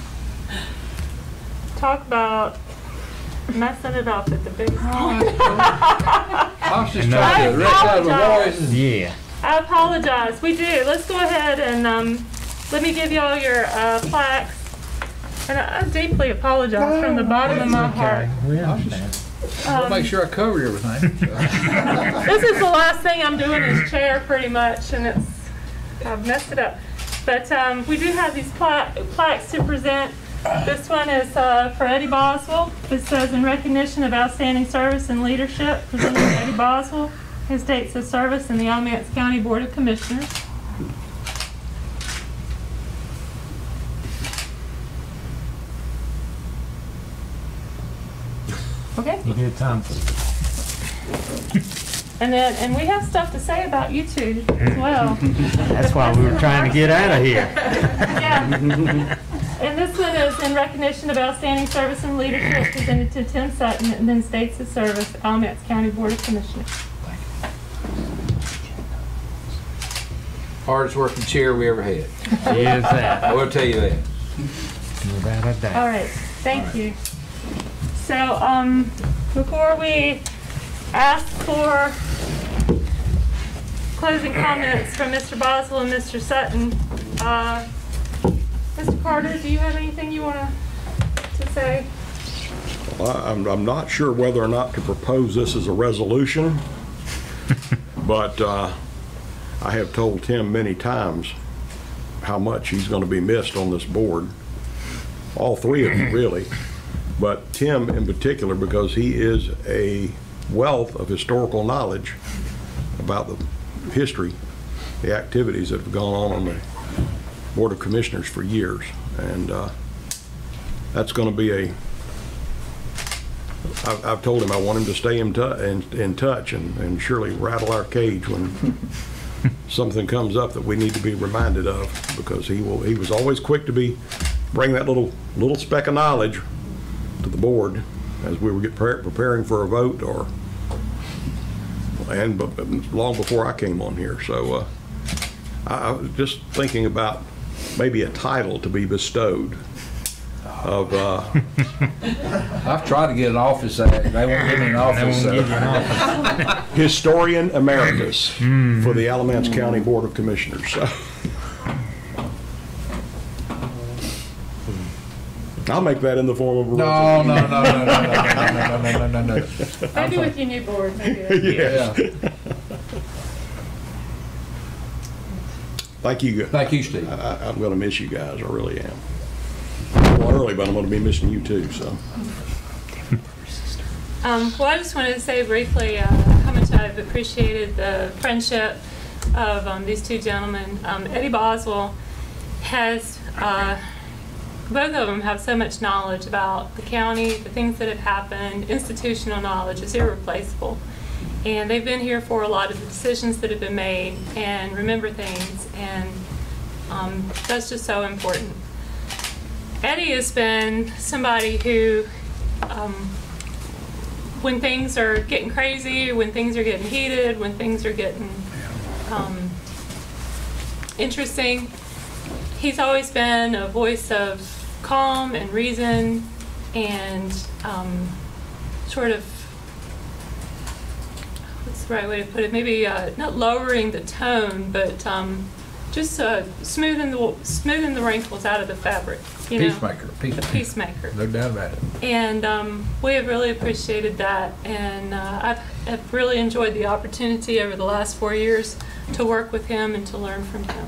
E: talk about messing it up at the big
D: I was just trying to
E: I
D: rest out of my
E: apologize.
D: voice.
K: Yeah.
E: I apologize. We do. Let's go ahead and um, let me give you all your uh, plaques. And I, I deeply apologize from the bottom of my heart.
K: Okay, we understand.
D: I'll
E: Um,
D: make sure I cover everything.
E: This is the last thing I'm doing as chair, pretty much, and it's I've messed it up. But um, we do have these pla plaques to present. This one is uh, for Eddie Boswell. It says, in recognition of outstanding service and leadership, presented to Eddie Boswell, his dates of service in the Alamance County Board of Commissioners. Okay.
K: You good, Tom?
E: And then, and we have stuff to say about you two as well.
K: That's why we were trying to get out of here.
E: Yeah. And this one is in recognition of outstanding service and leadership presented to Tim Sutton and then states of service, Alamance County Board of Commissioners.
D: Hardest working chair we ever had.
K: Is that?
D: I will tell you that.
K: Without a doubt.
E: All right, thank
D: All right.
E: you. So, um, before we ask for closing comments from Mister Boswell and Mister Sutton, uh, Mister Carter, do you have anything you want to say?
F: Well, I- I'm, I'm not sure whether or not to propose this as a resolution, but uh, I have told Tim many times how much he's going to be missed on this board. All three of them, really. But Tim in particular, because he is a wealth of historical knowledge about the history, the activities that have gone on on the Board of Commissioners for years. And uh, that's going to be a, I've, I've told him I want him to stay in, tu in, in touch and, and surely rattle our cage when something comes up that we need to be reminded of, because he will, he was always quick to be, bring that little, little speck of knowledge to the board as we were get pre preparing for a vote, or and but long before I came on here. So uh, I, I was just thinking about maybe a title to be bestowed of uh,
D: I've tried to get an office. They won't give me an office.
K: They won't give you an office.
F: Historian Emeritus for the Alamance County Board of Commissioners. So I'll make that in the form of a
D: No, no, no, no, no, no, no, no, no, no, no, no.
E: Maybe with your new board, maybe.
F: Yes.
D: Yeah.
F: Thank you.
D: Thank you, Steve.
F: I, I'm going to miss you guys. I really am. going early, but I'm going to be missing you too. So.
E: Um, well, I just wanted to say briefly uh, how much I've appreciated the friendship of um, these two gentlemen. Um, Eddie Boswell has, uh, both of them have so much knowledge about the county, the things that have happened. Institutional knowledge is irreplaceable. And they've been here for a lot of the decisions that have been made and remember things, and um, that's just so important. Eddie has been somebody who, um, when things are getting crazy, when things are getting heated, when things are getting um, interesting, he's always been a voice of calm and reason and um, sort of, what's the right way to put it, maybe uh, not lowering the tone, but um, just uh, smoothing the smoothing the wrinkles out of the fabric. You
D: Peacemaker,
E: know?
D: peacemaker.
E: A peacemaker.
D: No doubt about it.
E: And um, we have really appreciated that, and uh, I've, I've really enjoyed the opportunity over the last four years to work with him and to learn from him.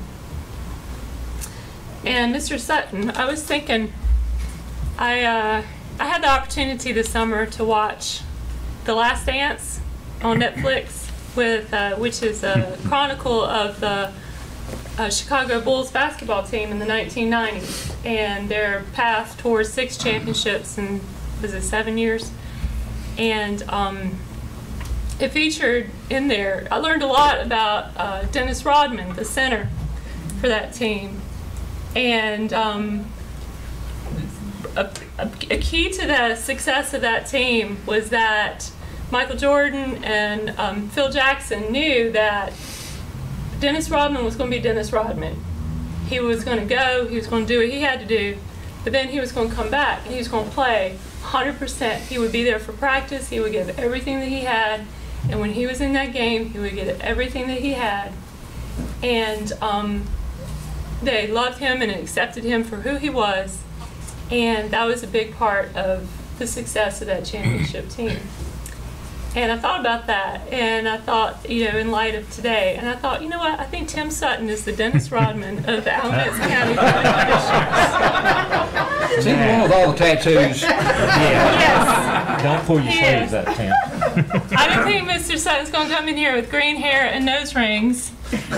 E: And Mister Sutton, I was thinking, I uh, I had the opportunity this summer to watch The Last Dance on Netflix, with uh, which is a chronicle of the uh, Chicago Bulls basketball team in the nineteen nineties and their path towards six championships in, was it seven years? And um, it featured in there, I learned a lot about uh, Dennis Rodman, the center for that team. And um, a, a, a key to the success of that team was that Michael Jordan and um, Phil Jackson knew that Dennis Rodman was going to be Dennis Rodman. He was going to go, he was going to do what he had to do, but then he was going to come back and he was going to play one hundred percent. He would be there for practice, he would give everything that he had, and when he was in that game, he would give everything that he had. And um, they loved him and accepted him for who he was, and that was a big part of the success of that championship team. And I thought about that, and I thought, you know, in light of today, and I thought, you know what, I think Tim Sutton is the Dennis Rodman of the Alamance County Commissioners.
D: Is he the one with all the tattoos?
K: Yeah.
E: Yes.
K: Don't pull your
E: He
K: sleeves
E: is.
K: up, Tim.
E: I don't think Mister Sutton's going to come in here with green hair and nose rings.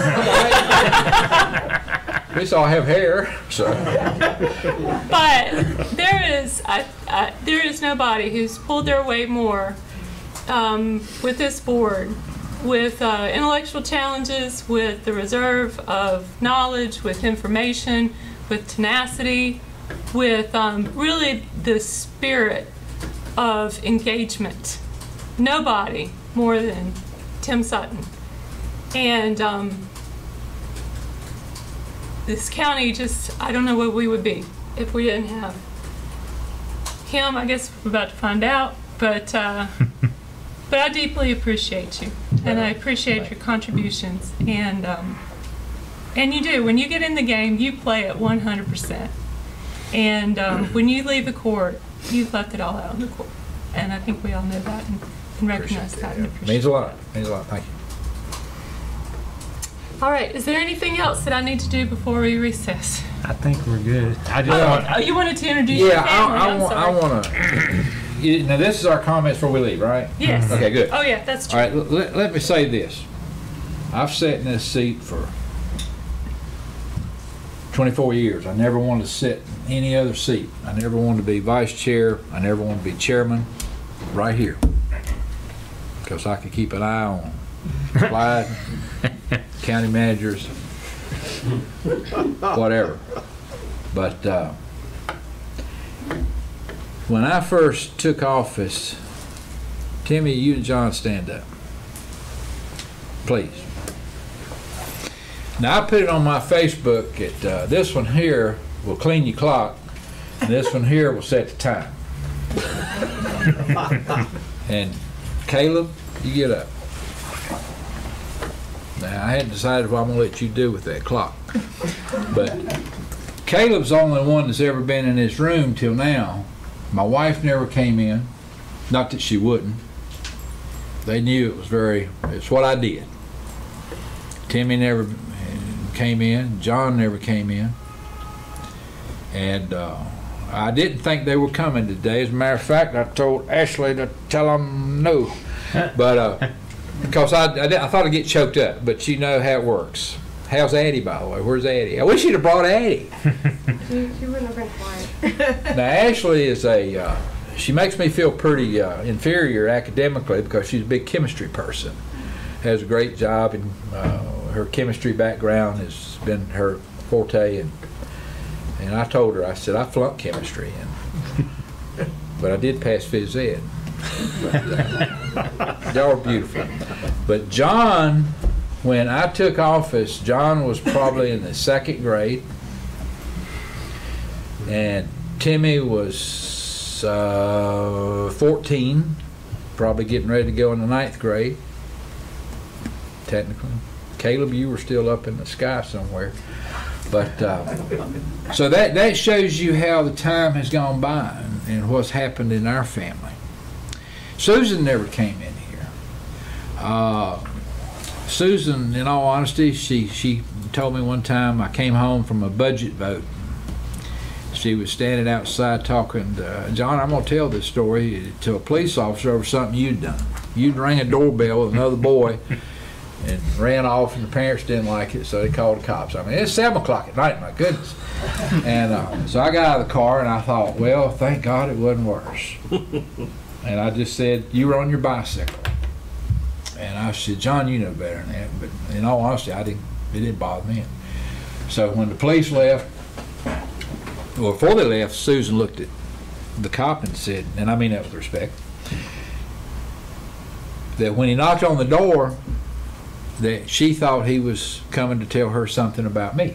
D: At least I'll have hair. So.
E: But there is, I, I, there is nobody who's pulled their weight more um, with this board, with uh, intellectual challenges, with the reserve of knowledge, with information, with tenacity, with um, really the spirit of engagement. Nobody more than Tim Sutton. And um, this county just, I don't know what we would be if we didn't have him. I guess we're about to find out, but uh, but I deeply appreciate you, and I appreciate your contributions, and um, and you do. When you get in the game, you play it one hundred percent, and um, when you leave the court, you've left it all out on the court, and I think we all know that and, and recognize that. And appreciate
D: Means a lot. Means a lot. Thank you.
E: All right, is there anything else that I need to do before we recess?
K: I think we're good. I just
E: Oh,
K: want,
E: oh, you wanted to introduce your
D: Yeah,
E: family,
D: I, I
E: I'm
D: want. I
E: sorry.
D: want to. Now, this is our comments before we leave, right?
E: Yes.
D: Okay, good.
E: Oh, yeah, that's
D: All
E: true.
D: right, let, let me say this. I've sat in this seat for twenty-four years. I never wanted to sit in any other seat. I never wanted to be vice chair. I never wanted to be chairman. Right here. Because I could keep an eye on Clyde, county managers, whatever. But uh, when I first took office, Timmy, you and John stand up. Please. Now, I put it on my Facebook that uh, this one here will clean your clock, and this one here will set the time. And Caleb, you get up. Now, I hadn't decided what I'm going to let you do with that clock. But Caleb's the only one that's ever been in this room till now. My wife never came in. Not that she wouldn't. They knew it was very, it's what I did. Timmy never came in. John never came in. And uh, I didn't think they were coming today. As a matter of fact, I told Ashley to tell them no. But, uh, because I, I, I thought I'd get choked up, but you know how it works. How's Addie, by the way? Where's Addie? I wish you'd have brought Addie.
L: She, she wouldn't have been quiet.
D: Now, Ashley is a, uh, she makes me feel pretty uh, inferior academically because she's a big chemistry person. Has a great job, and uh, her chemistry background has been her forte. And and I told her, I said, I flunked chemistry, and, but I did pass phys ed. Y'all are beautiful. But John, when I took office, John was probably in the second grade, and Timmy was uh, fourteen, probably getting ready to go in the ninth grade, technically. Caleb, you were still up in the sky somewhere. But uh, so that, that shows you how the time has gone by and, and what's happened in our family. Susan never came in here. Uh, Susan, in all honesty, she, she told me one time I came home from a budget vote. She was standing outside talking to, John, I'm going to tell this story to a police officer over something you'd done. You'd rang a doorbell with another boy and ran off, and the parents didn't like it, so they called the cops. I mean, it's seven o'clock at night, my goodness. And uh, so I got out of the car, and I thought, well, thank God it wasn't worse. And I just said, you were on your bicycle. And I said, John, you know better than that. But in all honesty, I didn't, it didn't bother me. So when the police left, well, before they left, Susan looked at the cop and said, and I mean that with respect, that when he knocked on the door, that she thought he was coming to tell her something about me.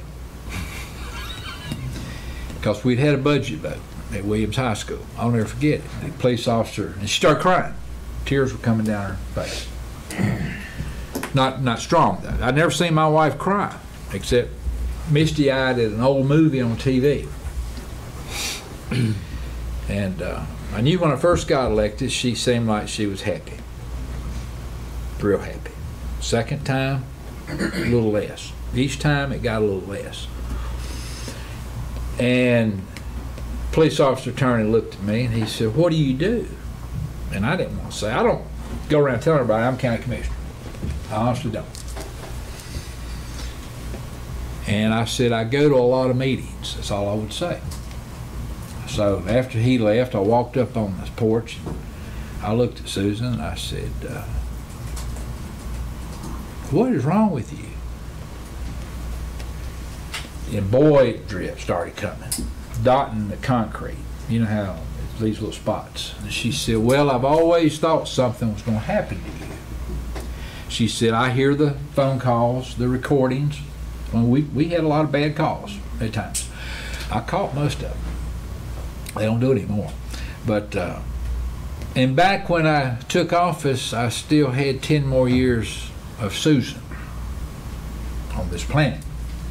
D: Because we'd had a budget vote at Williams High School. I'll never forget it. The police officer, and she started crying. Tears were coming down her face. Not not strong, though. I'd never seen my wife cry, except misty-eyed at an old movie on T V. And uh, I knew when I first got elected, she seemed like she was happy. Real happy. Second time, a little less. Each time it got a little less. And police officer turned and looked at me and he said, what do you do? And I didn't want to say, I don't go around telling everybody I'm county commissioner. I honestly don't. And I said, I go to a lot of meetings. That's all I would say. So after he left, I walked up on the porch and I looked at Susan and I said, uh, what is wrong with you? And boy, drip started coming, dotting the concrete. You know how it's these little spots. And she said, well, I've always thought something was going to happen to you. She said, I hear the phone calls, the recordings. Well, we, we had a lot of bad calls at times. I caught most of them. They don't do it anymore. But, uh, and back when I took office, I still had ten more years of Susan on this planet.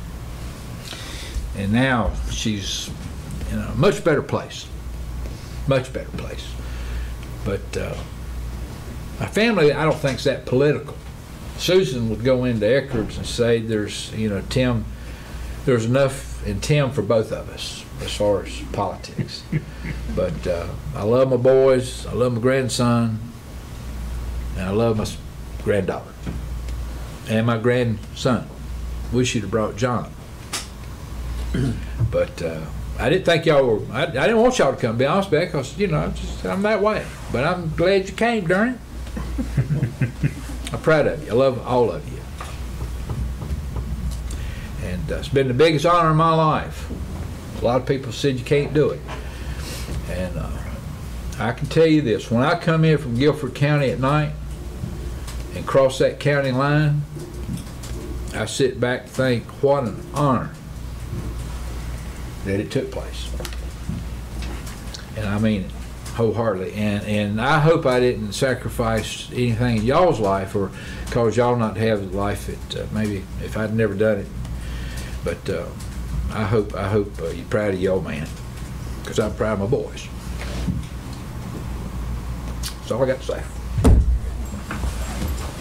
D: And now she's in a much better place. Much better place. But uh, my family, I don't think is that political. Susan would go into Eckerd's and say there's, you know, Tim, there's enough in Tim for both of us as far as politics. But uh, I love my boys, I love my grandson, and I love my granddaughter. And my grandson. Wish you'd have brought John. But uh, I didn't think y'all were, I, I didn't want y'all to come, to be honest with you, because, you know, just, I'm that way. But I'm glad you came, darn it. I'm proud of you. I love all of you. And uh, it's been the biggest honor of my life. A lot of people said you can't do it. And uh, I can tell you this, when I come in from Guilford County at night and cross that county line, I sit back and think, what an honor that it took place. And I mean it wholeheartedly. And, and I hope I didn't sacrifice anything in y'all's life or cause y'all not to have the life that uh, maybe if I'd never done it. But uh, I hope I hope uh, you're proud of your old man, because I'm proud of my boys. That's all I got to say.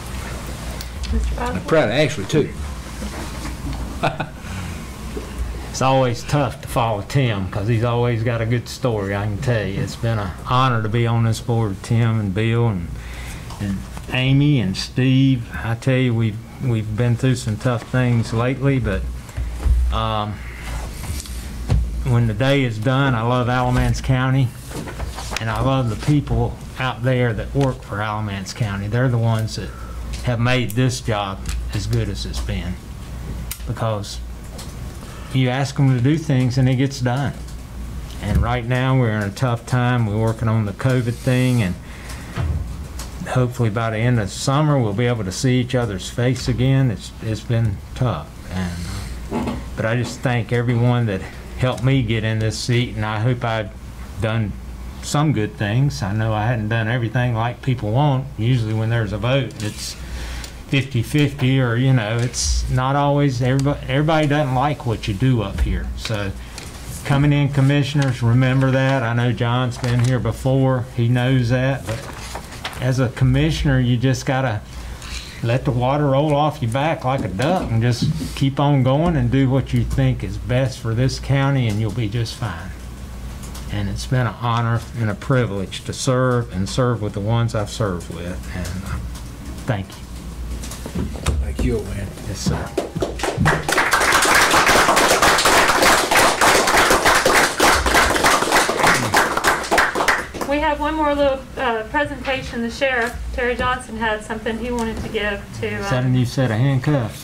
E: Mister
D: I'm proud of Ashley too.
K: it's always tough to follow Tim because he's always got a good story, I can tell you. It's been an honor to be on this board with Tim and Bill and, and Amy and Steve. I tell you, we've, we've been through some tough things lately, but um, when the day is done, I love Alamance County, and I love the people out there that work for Alamance County. They're the ones that have made this job as good as it's been, because you ask them to do things and it gets done. And right now we're in a tough time. We're working on the COVID thing, and hopefully by the end of summer we'll be able to see each other's face again. It's it's been tough, and uh, but I just thank everyone that helped me get in this seat, and I hope I've done some good things. I know I hadn't done everything like people want. Usually when there's a vote, it's fifty fifty, or you know, it's not always, everybody everybody doesn't like what you do up here. So coming in, commissioners, remember that. I know John's been here before, he knows that, but as a commissioner you just gotta let the water roll off your back like a duck and just keep on going and do what you think is best for this county, and you'll be just fine. And it's been an honor and a privilege to serve and serve with the ones I've served with, and uh, thank you.
D: Thank you, man.
K: Yes, sir.
E: We have one more little uh, presentation. The sheriff, Terry Johnson, had something he wanted to give to. Um,
K: Seven new set of handcuffs.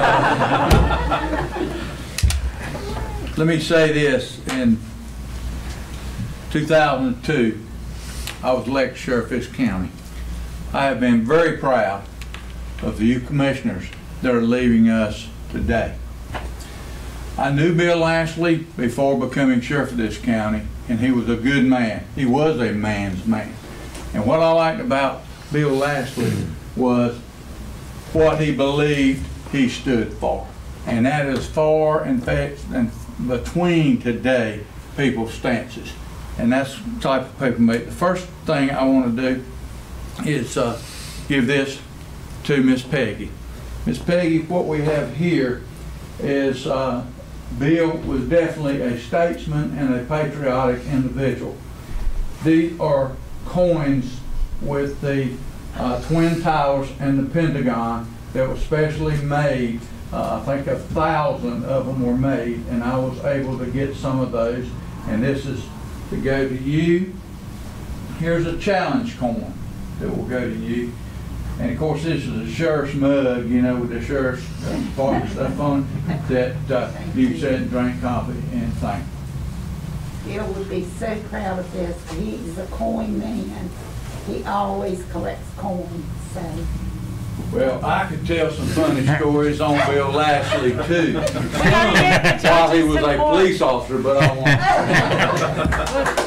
M: Let me say this. In two thousand two, I was elected sheriff of this county. I have been very proud of the you commissioners that are leaving us today. I knew Bill Ashley before becoming sheriff of this county, and he was a good man. He was a man's man. And what I liked about Bill Ashley was what he believed he stood for. And that is far and, and between today people's stances. And that's the type of people make. The first thing I want to do is uh, give this to Miss Peggy. Miss Peggy, what we have here is uh, Bill was definitely a statesman and a patriotic individual. These are coins with the uh, Twin Towers and the Pentagon that were specially made. Uh, I think a thousand of them were made, and I was able to get some of those. And this is to go to you. Here's a challenge coin that will go to you. And of course this is a sheriff's mug, you know, with the sheriff's department stuff on it, that uh, you sit and drink coffee and thank.
N: Bill would be so proud of this. He's a coin man. He always collects coins, so.
M: Well, I could tell some funny stories on Bill Lashley too, while he was a police officer, but I won't.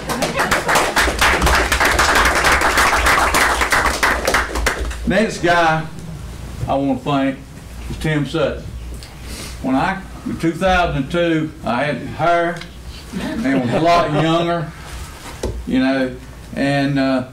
M: Next guy I want to thank is Tim Sutton. When I, in two thousand two, I had hair and was a lot younger, you know, and uh,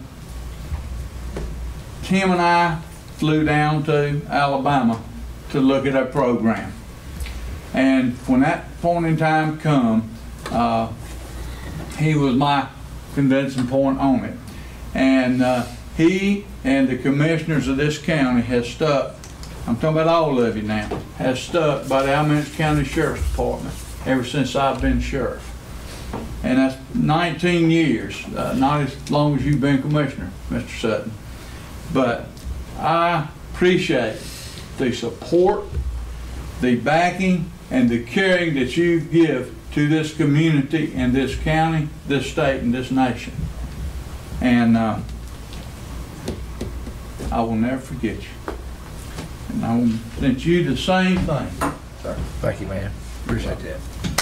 M: Tim and I flew down to Alabama to look at our program. And when that point in time come, uh, he was my convincing point on it. And uh, he and the commissioners of this county has stuck, I'm talking about all of you now, has stuck by the Alamance County Sheriff's Department ever since I've been sheriff. And that's nineteen years, uh, not as long as you've been commissioner, Mister Sutton. But I appreciate the support, the backing, and the caring that you give to this community and this county, this state, and this nation. And uh, I will never forget you. And I will send you the same thing.
D: Sir. Thank you, man. Appreciate that.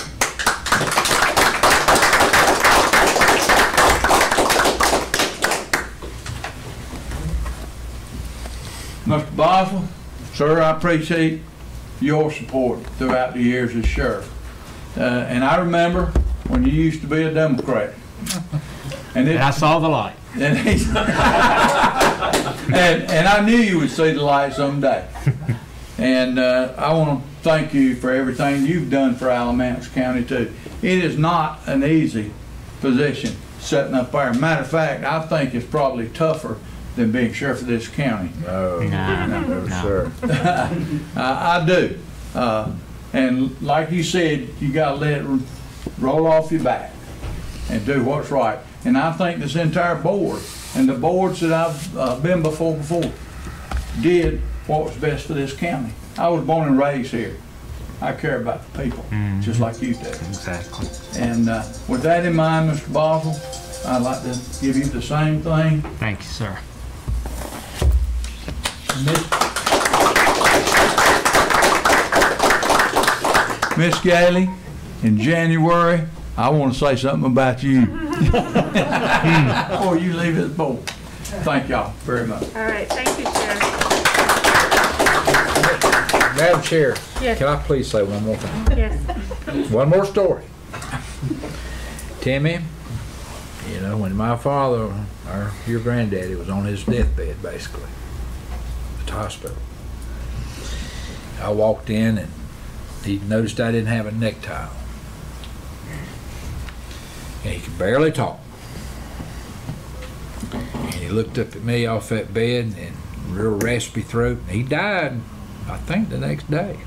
M: Mister Boswell, sir, I appreciate your support throughout the years as sheriff. Uh, and I remember when you used to be a Democrat. And, it,
K: and I saw the light.
M: And, and, and I knew you would see the light someday. And uh, I want to thank you for everything you've done for Alamance County too. It is not an easy position sitting up there. Matter of fact, I think it's probably tougher than being sheriff of this county.
D: No,
K: No,
D: no,
K: no.
D: sir.
M: I, I do. Uh, and like you said, you got to let it roll off your back and do what's right. And I think this entire board and the boards that I've uh, been before before did what was best for this county. I was born and raised here. I care about the people, mm-hmm. just like you do.
K: Exactly.
M: And uh, with that in mind, Mister Boswell, I'd like to give you the same thing.
K: Thank you, sir.
M: Miss Gailey, in January, I want to say something about you before you leave this board. Thank y'all very much.
E: All right, thank you, Sheriff.
D: Madam Chair,
E: Yes.
D: can I please say one more thing?
E: Yes.
D: One more story. Timmy, you know, when my father, or your granddaddy, was on his deathbed, basically, at the hospital, I walked in and he noticed I didn't have a necktie on. And he could barely talk. And he looked up at me off that bed and real raspy throat. He died, I think, the next day.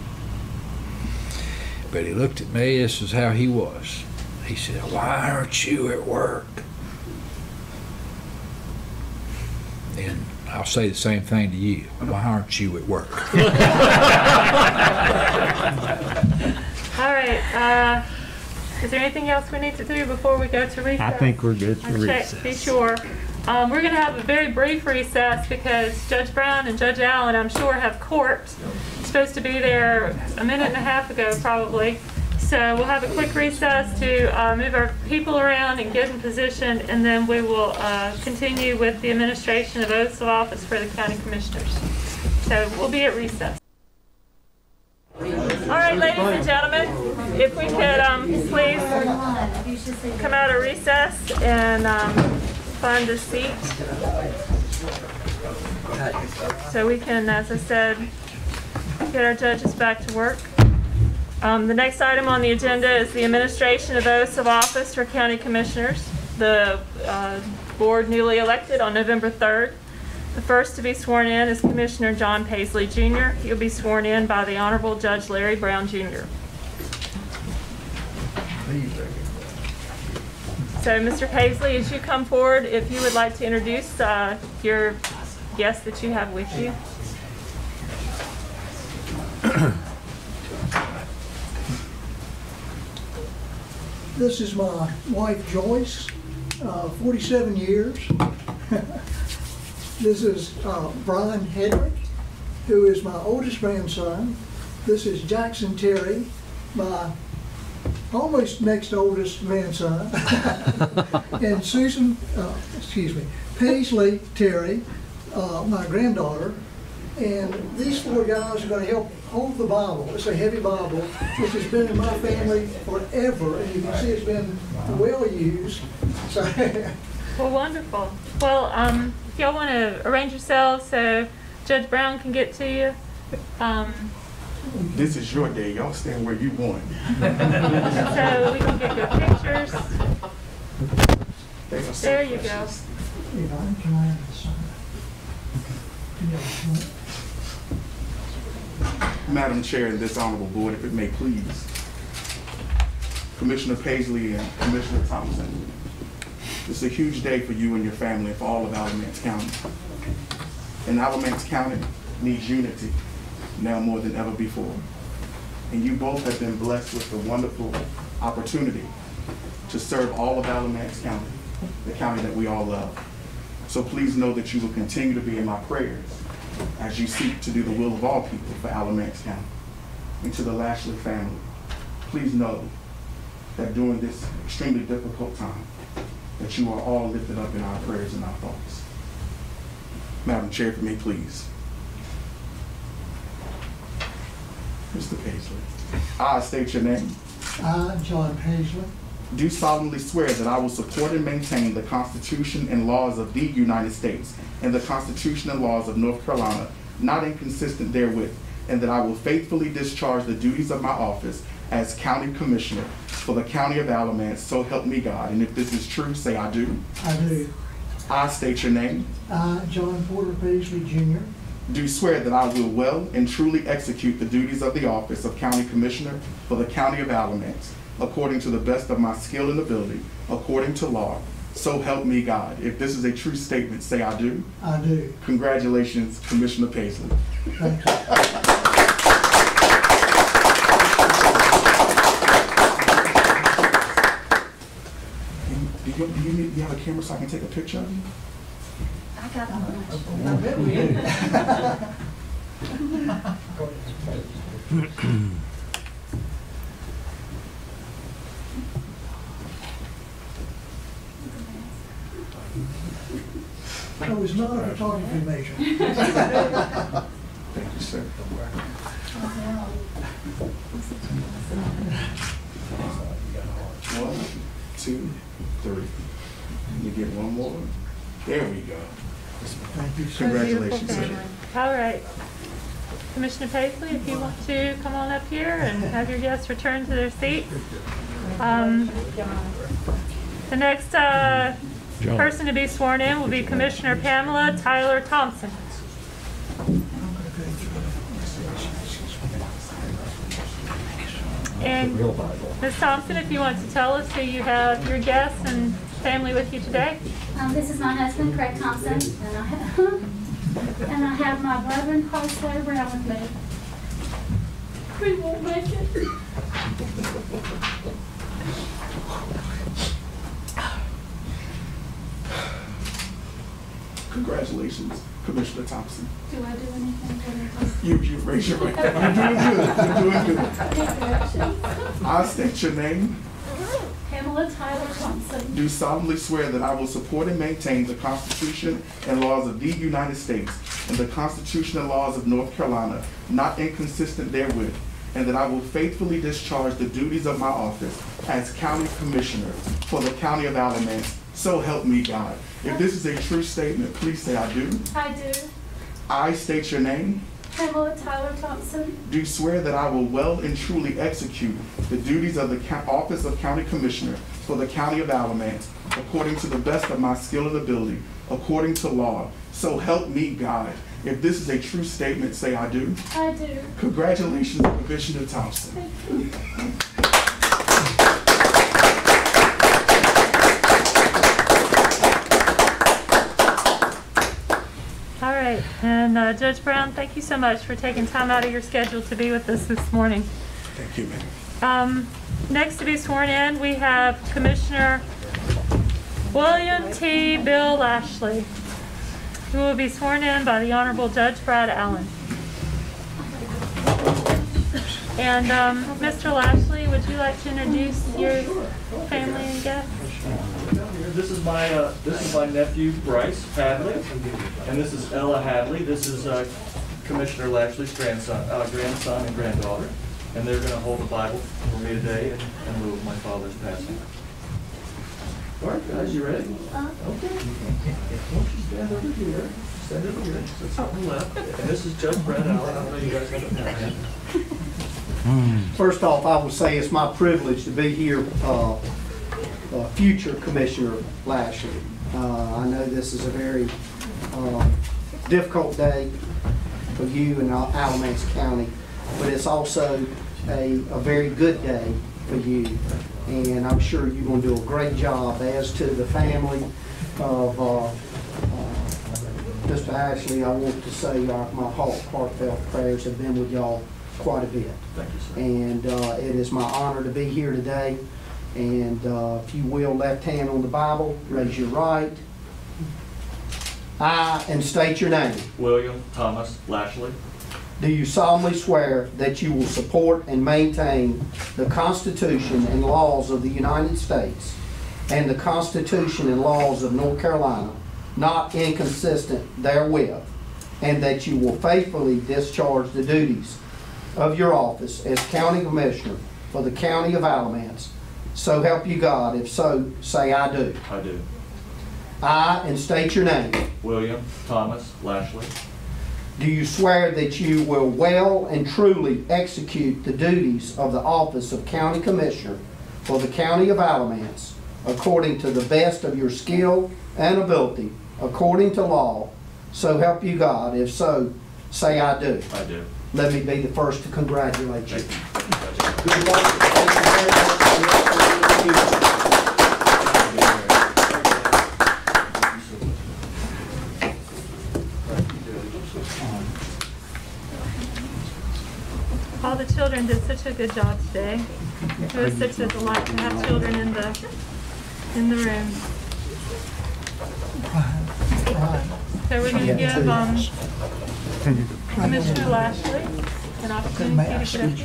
D: But he looked at me, this is how he was. He said, "Why aren't you at work?" And I'll say the same thing to you. Why aren't you at work?
E: All right. Uh, is there anything else we need to do before we go to recess?
K: I think we're good for
E: I'll check,
K: recess.
E: be sure. Um, we're going to have a very brief recess because Judge Brown and Judge Allen, I'm sure, have court. Supposed to be there a minute and a half ago, probably. So we'll have a quick recess to uh, move our people around and get in position, and then we will uh, continue with the administration of oaths of office for the county commissioners. So we'll be at recess. All right, ladies and gentlemen, if we could um, please come out of recess and um, find a seat so we can, as I said, get our judges back to work. Um, the next item on the agenda is the administration of oaths of office for county commissioners. The uh, board newly elected on November third. The first to be sworn in is Commissioner John Paisley Junior He'll be sworn in by the Honorable Judge Larry Brown Junior So, Mister Paisley, as you come forward, if you would like to introduce uh, your guest that you have with you.
J: This is my wife Joyce, uh, forty-seven years. This is uh, Brian Hedrick, who is my oldest grandson. This is Jackson Terry, my almost next oldest grandson. And Susan, uh, excuse me, Paisley Terry, uh, my granddaughter. And these four guys are going to help hold the Bible. It's a heavy Bible, which has been in my family forever, and you can see it's been well used. So
E: well, wonderful. Well, um, if y'all want to arrange yourselves so Judge Brown can get to you. Um,
G: This is your day. Y'all stand where you want.
E: so we can get good pictures. There you go.
G: Madam Chair and this honorable board, if it may please. Commissioner Paisley and Commissioner Thompson, this is a huge day for you and your family and for all of Alamance County. And Alamance County needs unity now more than ever before. And you both have been blessed with the wonderful opportunity to serve all of Alamance County, the county that we all love. So please know that you will continue to be in my prayers as you seek to do the will of all people for Alamance County. And to the Lashley family, please know that during this extremely difficult time, that you are all lifted up in our prayers and our thoughts. Madam Chair, for me, please. Mister Paisley, I state your name.
J: I, John Paisley,
G: Do solemnly swear that I will support and maintain the Constitution and laws of the United States and the Constitution and laws of North Carolina, not inconsistent therewith, and that I will faithfully discharge the duties of my office as County Commissioner for the County of Alamance, so help me God. And if this is true, say I do.
J: I do.
G: I state your name.
J: I, John Porter Paisley, Junior
G: Do swear that I will well and truly execute the duties of the office of County Commissioner for the County of Alamance, according to the best of my skill and ability, according to law. So help me God. If this is a true statement, say I do.
J: I do.
G: Congratulations, Commissioner Paisley.
J: Thank you.
G: Do you, do you need, do you have a camera so I can take a picture of you?
L: I got one.
J: I was not a photography major.
G: Thank you, sir. One, two, three. You get one more. There we go.
J: Thank you, sir.
G: Congratulations,
E: Beautiful
G: sir.
E: family. All right. Commissioner Paisley, if you want to come on up here and have your guests return to their seats. Um, the next uh, person to be sworn in will be Commissioner Pamela Tyler Thompson. And Miz Thompson, if you want to tell us who you have, your guests and family with you today.
O: Um, this is my husband, Craig Thompson, and I have, and I have my brother and Carlos Brown with me. We won't make it.
G: Congratulations, Commissioner Thompson.
O: Do I do anything for this?
G: You, you raise your right hand. You're doing good. You're doing good. I state your name.
O: Pamela Tyler Thompson.
G: Do solemnly swear that I will support and maintain the Constitution and laws of the United States and the Constitution and laws of North Carolina, not inconsistent therewith, and that I will faithfully discharge the duties of my office as County Commissioner for the County of Alamance. So help me God. If this is a true statement, please say I do.
O: I do.
G: I state your name.
O: Pamela Tyler Thompson.
G: Do swear that I will well and truly execute the duties of the office of County Commissioner for the County of Alamance according to the best of my skill and ability, according to law. So help me God. If this is a true statement, say I do.
O: I do.
G: Congratulations, Commissioner Thompson.
O: Thank you.
E: All right, and uh, Judge Brown, thank you so much for taking time out of your schedule to be with us this morning.
G: Thank you, ma'am.
E: Um, next to be sworn in, we have Commissioner William T. Bill Lashley, who will be sworn in by the Honorable Judge Brad Allen. And um, Mister Lashley, would you like to introduce your family and guests?
P: This is my uh, this is my nephew Bryce Hadley, and this is Ella Hadley. This is uh, Commissioner Lashley's grandson, uh, grandson and granddaughter, and they're going to hold the Bible for me today in, in lieu of my father's passing. All right, guys, you ready? Okay. Won't you stand over here? Stand over here. Let's start on the left. And this is Judge Brad Allen. I know you guys have a pen.
C: First off, I will say it's my privilege to be here, uh, uh, future Commissioner Lashley. Uh, I know this is a very uh, difficult day for you in Alamance County, but it's also a, a very good day for you. And I'm sure you're going to do a great job. As to the family of uh, uh, Mister Ashley, I want to say uh, my heart, heartfelt prayers have been with y'all quite a bit.
P: Thank you, sir.
C: And uh, it is my honor to be here today. And uh, if you will, left hand on the Bible, raise your right. I, and state your name.
P: William Thomas Lashley.
C: Do you solemnly swear that you will support and maintain the Constitution and laws of the United States and the Constitution and laws of North Carolina, not inconsistent therewith, and that you will faithfully discharge the duties of your office as County Commissioner for the County of Alamance? So help you God. If so, say I do.
P: I do.
C: I, and state your name.
P: William Thomas Lashley.
C: Do you swear that you will well and truly execute the duties of the office of County Commissioner for the County of Alamance according to the best of your skill and ability, according to law, so help you God? If so, say I do.
P: I do.
C: Let me be the first to congratulate you. Good luck. Thank you very much.
E: All the children did such a good job today. It was such a delight to have children in the in the room. So we're going to give um, Commissioner Lashley an opportunity to get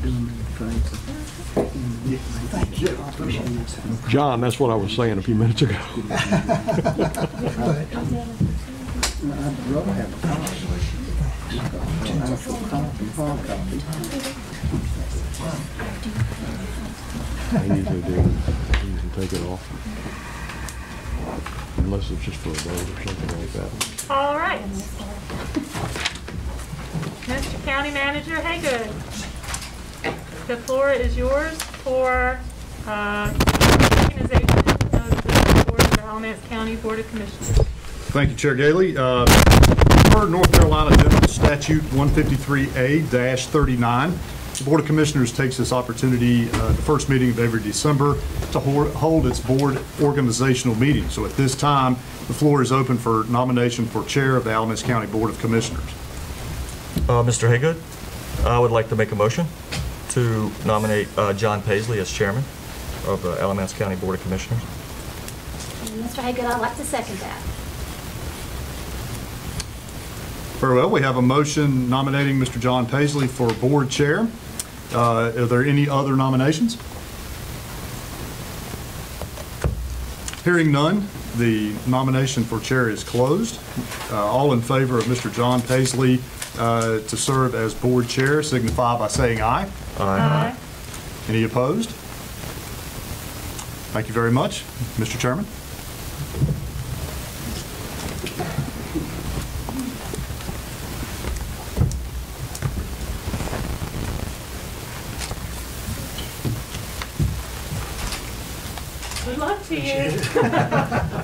E: up.
F: John, that's what I was saying a few minutes ago. I usually do. I usually take it off. Unless it's just for a vote or something like that.
E: All right. Mister County Manager Haygood, the floor is yours for uh, organization of the Board of the Alamance County Board of Commissioners.
Q: Thank you, Chair Galey. Uh, per North Carolina General Statute one fifty-three A thirty-nine, the Board of Commissioners takes this opportunity, uh, the first meeting of every December, to hold, hold its board organizational meeting. So at this time, the floor is open for nomination for Chair of the Alamance County Board of Commissioners.
R: Uh, Mister Haygood, I would like to make a motion to nominate uh, John Paisley as Chairman of the Alamance County Board of Commissioners.
O: Mister Haygood, I'd like to second that.
Q: Very well, we have a motion nominating Mister John Paisley for Board Chair. Uh, are there any other nominations? Hearing none, the nomination for Chair is closed. Uh, all in favor of Mister John Paisley uh, to serve as Board Chair signify by saying aye.
R: Aye.
E: Aye.
Q: Any opposed? Thank you very much, Mister Chairman.
E: Good luck to you.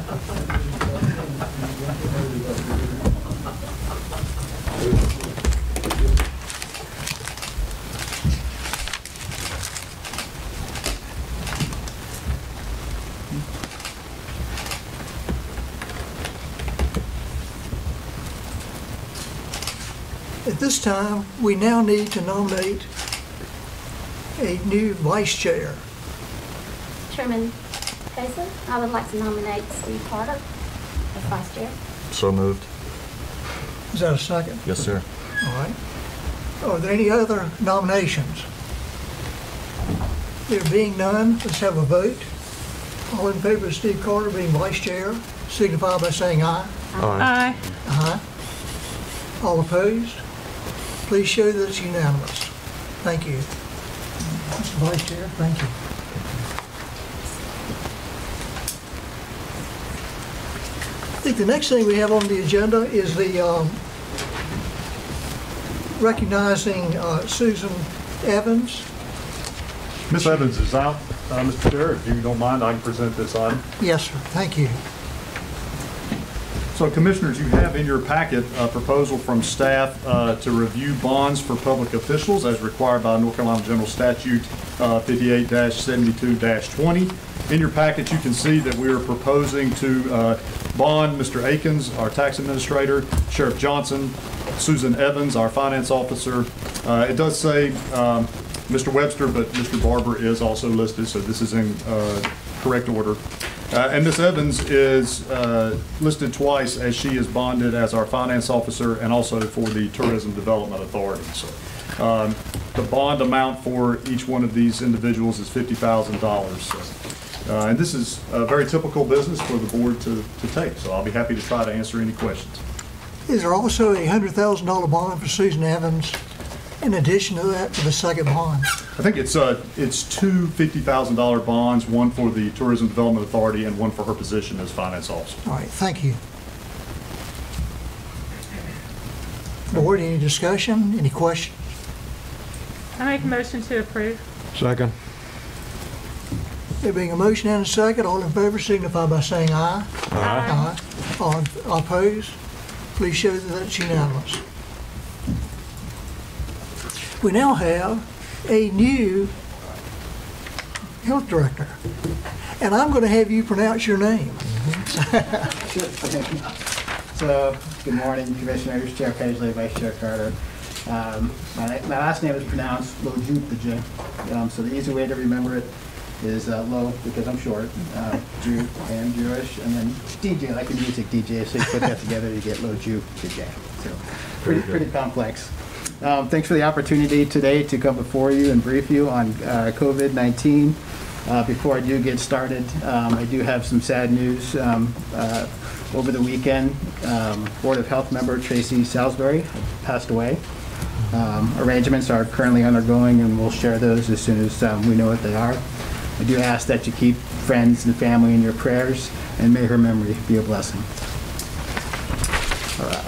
J: At this time, we now need to nominate a new vice chair.
O: Chairman Paisley, I would like to nominate Steve Carter as vice chair.
R: So moved.
J: Is that a second?
R: Yes, sir.
J: All right. Are there any other nominations? There being none, let's have a vote. All in favor of Steve Carter being vice chair, signify by saying aye.
E: Aye.
J: Aye. All opposed? Please show that it's unanimous. Thank you. Mister Vice Chair, thank you. I think the next thing we have on the agenda is the um, recognizing uh, Susan Evans.
Q: Miz Evans is out. Uh, Mister Chair, if you don't mind, I can present this item.
J: Yes, sir. Thank you.
Q: So, Commissioners, you have in your packet a proposal from staff uh, to review bonds for public officials as required by North Carolina General Statute uh, fifty-eight seventy-two twenty. In your packet, you can see that we are proposing to uh, bond Mister Akins, our tax administrator, Sheriff Johnson, Susan Evans, our finance officer. Uh, it does say um, Mister Webster, but Mister Barber is also listed, so this is in uh, correct order. Uh, and Miz Evans is uh, listed twice as she is bonded as our finance officer and also for the Tourism Development Authority. So, um, the bond amount for each one of these individuals is fifty thousand dollars. So, uh, and this is a very typical business for the board to, to take. So I'll be happy to try to answer any questions.
J: Is there also a one hundred thousand dollar bond for Susan Evans in addition to that for the second bond?
Q: I think it's uh, it's two fifty thousand dollar bonds, one for the Tourism Development Authority and one for her position as finance officer.
J: All right, thank you. Board, any discussion, any questions?
E: I make a motion to approve.
F: Second.
J: There being a motion and a second, all in favor signify by saying aye.
E: Aye.
J: Aye. All all opposed, please show that that's unanimous. We now have a new health director, and I'm going to have you pronounce your name.
S: So, good morning, Commissioners, Chair Paisley, Vice Chair Carter. Um, my, my last name is pronounced Lojupija, um, so the easy way to remember it is uh, Lo, because I'm short, uh, Jew, I am Jewish, and then D J, like a music D J, so you put that together, you get Lojupija. So, pretty, pretty complex. Um, thanks for the opportunity today to come before you and brief you on uh, COVID nineteen. Uh, before I do get started, um, I do have some sad news. Um, uh, over the weekend, um, Board of Health member Tracy Salisbury passed away. Um, arrangements are currently undergoing, and we'll share those as soon as um, we know what they are. I do ask that you keep friends and family in your prayers, and may her memory be a blessing. All right.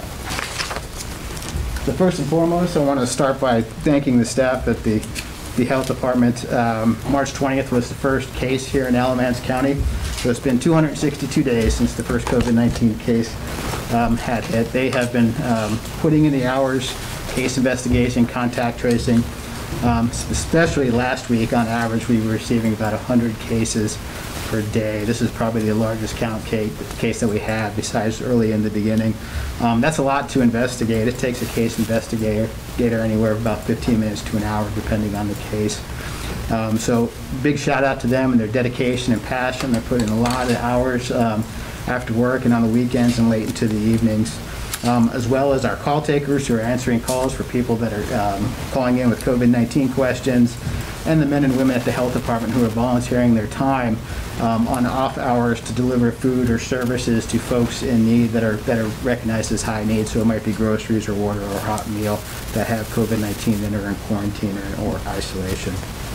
S: So first and foremost, I want to start by thanking the staff at the the health department. Um, March twentieth was the first case here in Alamance County. So it's been two hundred sixty-two days since the first COVID nineteen case um, had hit. They have been um, putting in the hours, case investigation, contact tracing. Um, especially last week, on average, we were receiving about one hundred cases per day. This is probably the largest count case, case that we had, besides early in the beginning. Um, that's a lot to investigate. It takes a case investigator anywhere from about fifteen minutes to an hour, depending on the case. Um, so big shout out to them and their dedication and passion. They're putting a lot of hours um, after work and on the weekends and late into the evenings. Um, as well as our call takers who are answering calls for people that are um, calling in with COVID nineteen questions, and the men and women at the health department who are volunteering their time um, on off hours to deliver food or services to folks in need that are that are recognized as high need. So it might be groceries or water or a hot meal that have COVID nineteen that are in quarantine or, or isolation.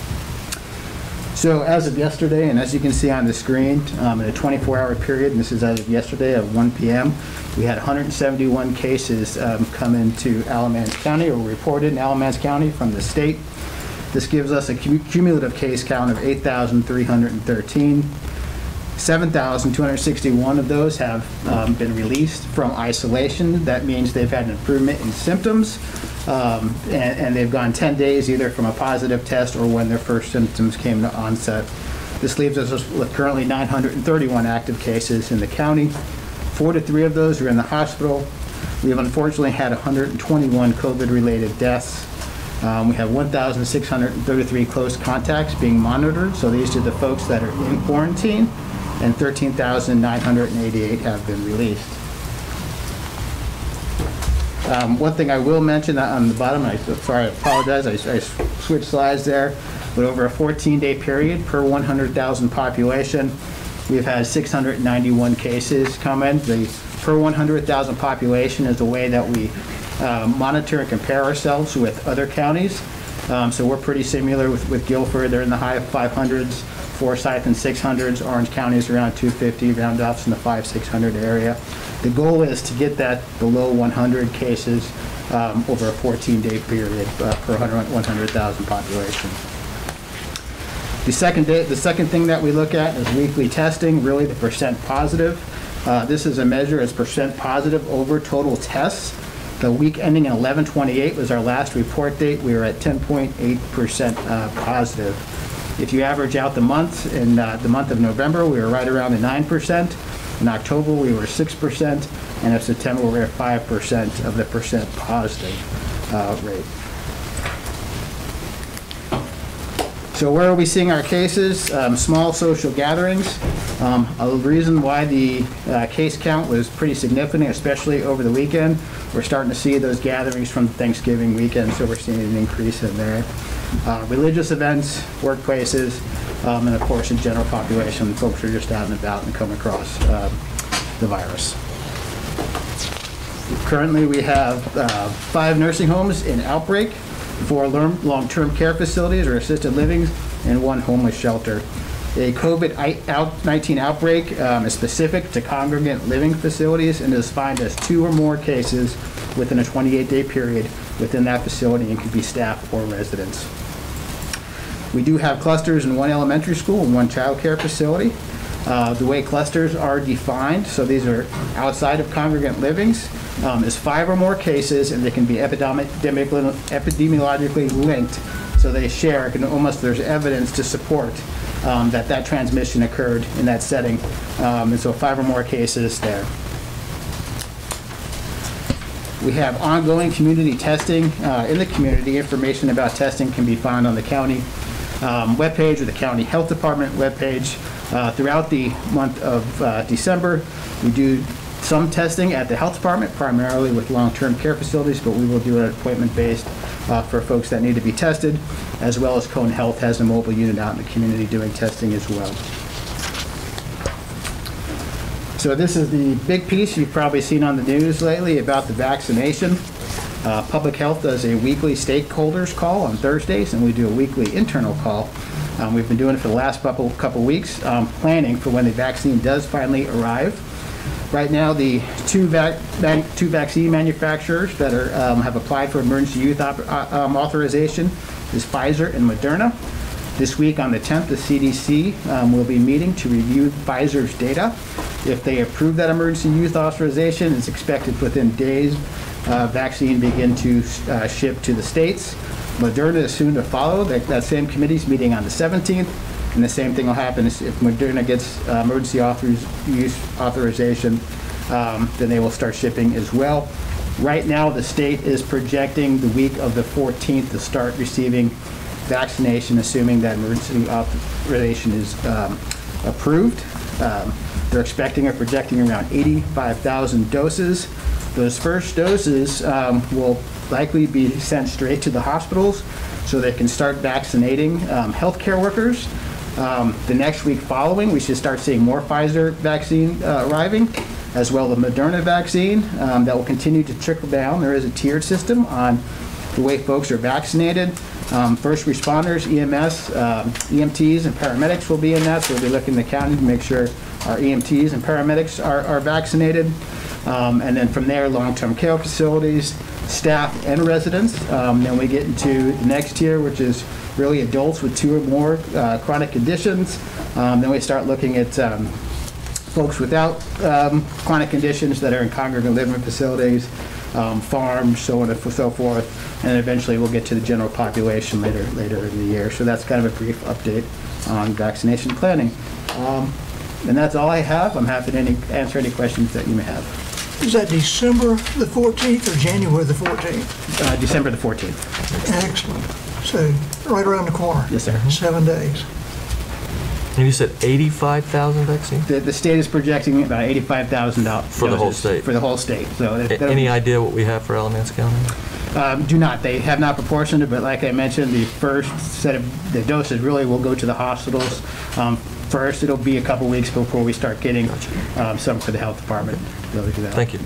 S: So as of yesterday, and as you can see on the screen, um, in a twenty-four hour period, and this is as of yesterday at one P M, we had one hundred seventy-one cases um, come into Alamance County or reported in Alamance County from the state. This gives us a cumulative case count of eight thousand three hundred thirteen. seven thousand two hundred sixty-one of those have um, been released from isolation. That means they've had an improvement in symptoms, um, and, and they've gone ten days either from a positive test or when their first symptoms came to onset. This leaves us with currently nine hundred thirty-one active cases in the county. forty-three of those are in the hospital. We have unfortunately had one hundred twenty-one COVID-related deaths. Um, we have one thousand six hundred thirty-three close contacts being monitored, so these are the folks that are in quarantine, and thirteen thousand nine hundred eighty-eight have been released. Um, one thing I will mention on the bottom, I, sorry, I apologize, I, I switched slides there, but over a fourteen day period per one hundred thousand population, we've had six hundred ninety-one cases come in. The per one hundred thousand population is the way that we uh, monitor and compare ourselves with other counties. Um, so we're pretty similar with, with Guilford. They're in the high five hundreds, Forsyth in six hundreds, Orange County is around two fifty, Round Off's in the five, six hundred area. The goal is to get that below one hundred cases um, over a fourteen day period uh, per one hundred thousand population. The second, day, the second thing that we look at is weekly testing, really the percent positive. Uh, this is a measure as percent positive over total tests. The week ending in eleven twenty-eight was our last report date. We were at ten point eight percent uh, positive. If you average out the month, in uh, the month of November, we were right around the nine percent. In October, we were six percent. And in September, we were at five percent of the percent positive uh, rate. So where are we seeing our cases? Um, small social gatherings. Um, a reason why the uh, case count was pretty significant, especially over the weekend. We're starting to see those gatherings from Thanksgiving weekend, so we're seeing an increase in there. Uh, religious events, workplaces, um, and of course in general population, folks are just out and about and come across uh, the virus. Currently we have uh, five nursing homes in outbreak, four long-term care facilities or assisted living, and one homeless shelter. A COVID nineteen outbreak um, is specific to congregate living facilities and is defined as two or more cases within a twenty-eight day period within that facility and could be staff or residents. We do have clusters in one elementary school and one child care facility. Uh, the way clusters are defined, so these are outside of congregant livings, um, is five or more cases, and they can be epidemic, epidemiologically linked. So they share, can almost, there's evidence to support um, that that transmission occurred in that setting. Um, and so five or more cases there. We have ongoing community testing uh, in the community. Information about testing can be found on the county um, webpage or the county health department webpage. Uh, throughout the month of uh, December, we do some testing at the health department, primarily with long-term care facilities, but we will do it appointment-based uh, for folks that need to be tested, as well as Cone Health has a mobile unit out in the community doing testing as well. So this is the big piece you've probably seen on the news lately about the vaccination. Uh, Public Health does a weekly stakeholders call on Thursdays, and we do a weekly internal call. Um, we've been doing it for the last couple, couple weeks, um, planning for when the vaccine does finally arrive. Right now, the two, vac two vaccine manufacturers that are, um, have applied for emergency use uh, um, authorization is Pfizer and Moderna. This week on the tenth, the C D C um, will be meeting to review Pfizer's data. If they approve that emergency use authorization, it's expected within days uh, vaccine begin to uh, ship to the states. Moderna is soon to follow. That, that same committee's meeting on the seventeenth, and the same thing will happen if Moderna gets uh, emergency authors, use authorization, um, then they will start shipping as well. Right now, the state is projecting the week of the fourteenth to start receiving vaccination, assuming that emergency authorization is um, approved. Um, they're expecting or projecting around eighty-five thousand doses. Those first doses um, will likely be sent straight to the hospitals so they can start vaccinating um, healthcare workers. Um, the next week following, we should start seeing more Pfizer vaccine uh, arriving, as well as the Moderna vaccine um, that will continue to trickle down. There is a tiered system on the way folks are vaccinated. Um, first responders, E M S, um, E M Ts, and paramedics will be in that, so we'll be looking at the county to make sure our E M Ts and paramedics are, are vaccinated. Um, and then from there, long-term care facilities, staff, and residents. Um, then we get into the next tier, which is really adults with two or more uh, chronic conditions. Um, then we start looking at um, folks without um, chronic conditions that are in congregate living facilities, um, farms, so on and so forth. And eventually we'll get to the general population later, later in the year. So that's kind of a brief update on vaccination planning. Um, and that's all I have. I'm happy to any, answer any questions that you may have.
J: Is that December the fourteenth or January the fourteenth?
S: Uh, December the fourteenth.
J: Excellent. So, right around the corner.
S: Yes, sir.
J: Seven days.
R: And you said eighty-five thousand vaccines?
S: The, the state is projecting about eighty-five thousand dollars.
R: For the whole state?
S: For the whole state. So
R: A Any idea what we have for Alamance County?
S: Um, do not. They have not proportioned it, but like I mentioned, the first set of the doses really will go to the hospitals. Um, first, it'll be a couple weeks before we start getting um, some for the health department. To do that.
R: Thank you.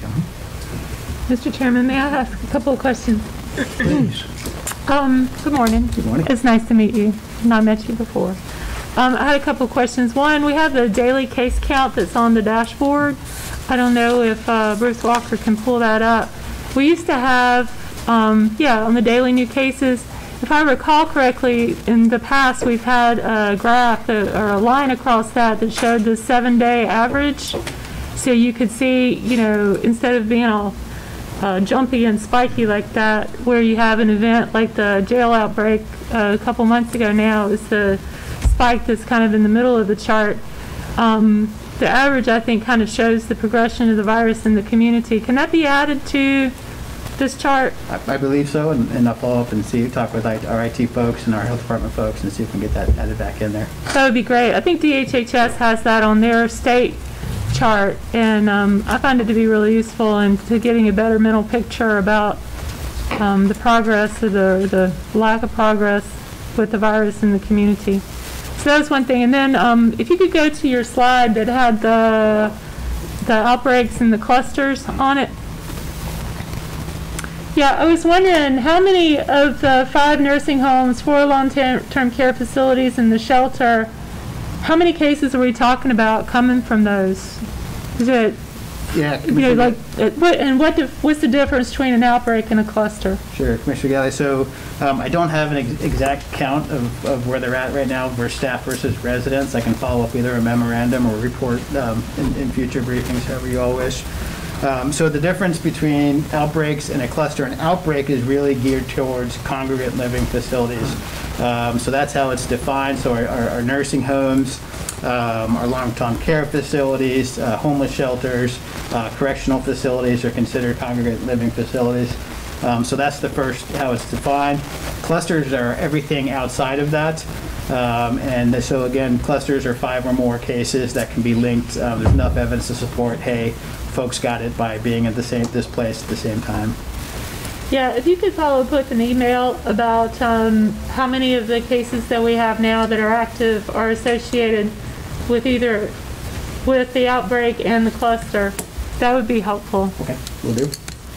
E: Mister Chairman, may I ask a couple of questions?
J: Please.
E: Um, good morning.
S: Good morning.
E: It's nice to meet you. I've not met you before. Um, I had a couple of questions. One, we have the daily case count that's on the dashboard. I don't know if uh, Bruce Walker can pull that up. We used to have, um, yeah, on the daily new cases, if I recall correctly, in the past we've had a graph that, or a line across that that showed the seven-day average. So you could see, you know, instead of being all uh, jumpy and spiky like that, where you have an event like the jail outbreak uh, a couple months ago now, is the spike that's kind of in the middle of the chart. Um, the average, I think, kind of shows the progression of the virus in the community. Can that be added to this chart?
S: I, I believe so, and, and I'll follow up and see, talk with our I T folks and our health department folks and see if we can get that added back in there.
E: That would be great. I think D H H S has that on their state chart, and um, I find it to be really useful and to getting a better mental picture about um, the progress or the, the lack of progress with the virus in the community. So that's one thing. And then um, if you could go to your slide that had the, the outbreaks and the clusters on it. Yeah, I was wondering how many of the five nursing homes, four long-term care facilities, and the shelter, how many cases are we talking about coming from those? Is it
S: Yeah,
E: You know, like, uh, what, and what, the- what's the difference between an outbreak and a cluster?
S: Sure, Commissioner Galley. So um, I don't have an ex exact count of, of where they're at right now for staff versus residents. I can follow up either a memorandum or report um, in, in future briefings, however you all wish. Um, so the difference between outbreaks and a cluster, an outbreak is really geared towards congregate living facilities. Um, so that's how it's defined. So our, our, our nursing homes, um, our long-term care facilities, uh, homeless shelters, uh, correctional facilities are considered congregate living facilities. Um, so that's the first, how it's defined. Clusters are everything outside of that. Um, and so again, clusters are five or more cases that can be linked. Um, there's enough evidence to support, hey, folks got it by being at the same, this place at the same time.
E: Yeah, if you could follow up with an email about um, how many of the cases that we have now that are active are associated with either with the outbreak and the cluster, that would be helpful.
S: Okay, will do.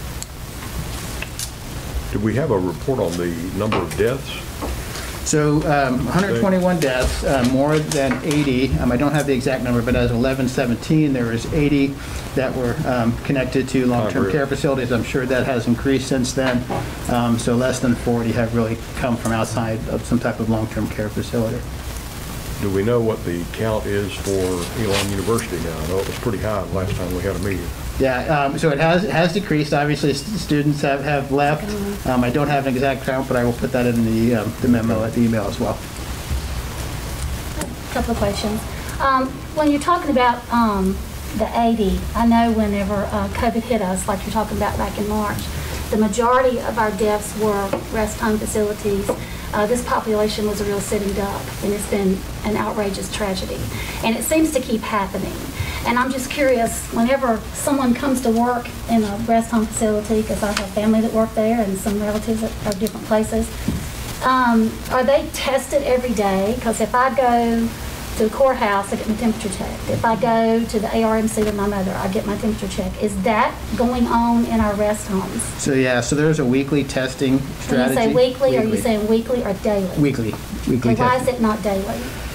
F: Do we have a report on the number of deaths?
S: So um, one hundred twenty-one deaths, uh, more than eighty. Um, I don't have the exact number, but as of eleven seventeen, there was eighty that were um, connected to long-term care facilities. I'm sure that has increased since then. Um, so less than forty have really come from outside of some type of long-term care facility.
F: Do we know what the count is for Elon University now? I know it was pretty high last time we had a meeting.
S: Yeah, um, so it has it has decreased. Obviously, st students have, have left. Um, I don't have an exact count, but I will put that in the, um, the memo at the email as well.
O: A couple of questions. Um, when you're talking about um, the eighty, I know whenever uh, COVID hit us, like you're talking about back in March, the majority of our deaths were rest home facilities. Uh, this population was a real sitting duck, and it's been an outrageous tragedy. And it seems to keep happening. And I'm just curious, whenever someone comes to work in a rest home facility, because I have family that work there and some relatives that are different places, um, are they tested every day? Because if I go to the courthouse, I get my temperature checked. If I go to the A R M C with my mother, I get my temperature checked. Is that going on in our rest homes?
S: So yeah, so there's a weekly testing strategy.
O: When you say weekly,
S: weekly.
O: are you saying weekly or daily?
S: Weekly. Weekly
O: So why
S: testing.
O: is it not daily?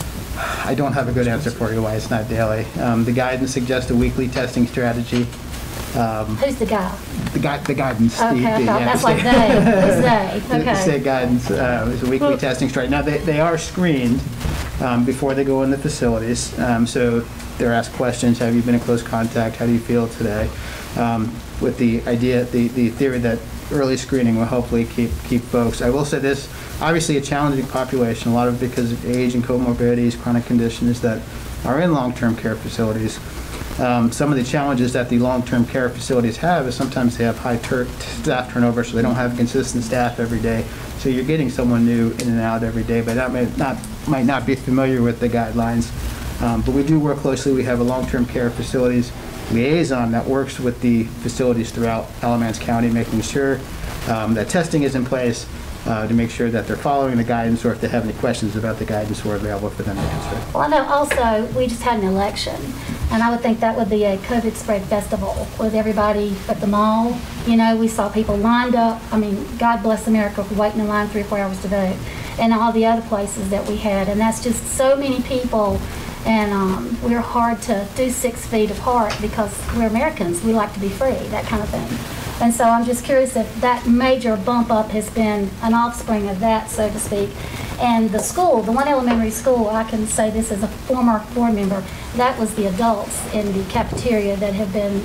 S: I don't have a good answer for you why it's not daily. Um, the guidance suggests a weekly testing strategy. Um,
O: Who's the guy?
S: the, gui the guidance.
O: Okay,
S: the,
O: I
S: the,
O: thought
S: yeah,
O: that's
S: the
O: like
S: state-
O: they. Who's they?
S: The- The
O: Okay.
S: state guidance uh, is a weekly
O: Well-
S: testing strategy. Now, they, they are screened um, before they go in the facilities. Um, so they're asked questions, have you been in close contact? How do you feel today? Um, with the idea, the, the theory that early screening will hopefully keep keep folks. I will say this, obviously a challenging population, a lot of it because of age and comorbidities, chronic conditions that are in long-term care facilities. Um, some of the challenges that the long-term care facilities have is sometimes they have high tur staff turnover, so they don't have consistent staff every day. So you're getting someone new in and out every day, but that may not, might not be familiar with the guidelines. Um, but we do work closely. We have a long-term care facilities liaison that works with the facilities throughout Alamance County, making sure um, that testing is in place uh, to make sure that they're following the guidance, or if they have any questions about the guidance, we're available for them to answer.
O: Well, I know also we just had an election, and I would think that would be a COVID spread festival with everybody at the mall. You know, we saw people lined up. I mean, God bless America for waiting in line three or four hours to vote, and all the other places that we had. And that's just so many people, and um, we're hard to do six feet apart because we're Americans. We like to be free, that kind of thing. And so I'm just curious if that major bump up has been an offspring of that, so to speak. And the school, the one elementary school, I can say this as a former board member, that was the adults in the cafeteria that have been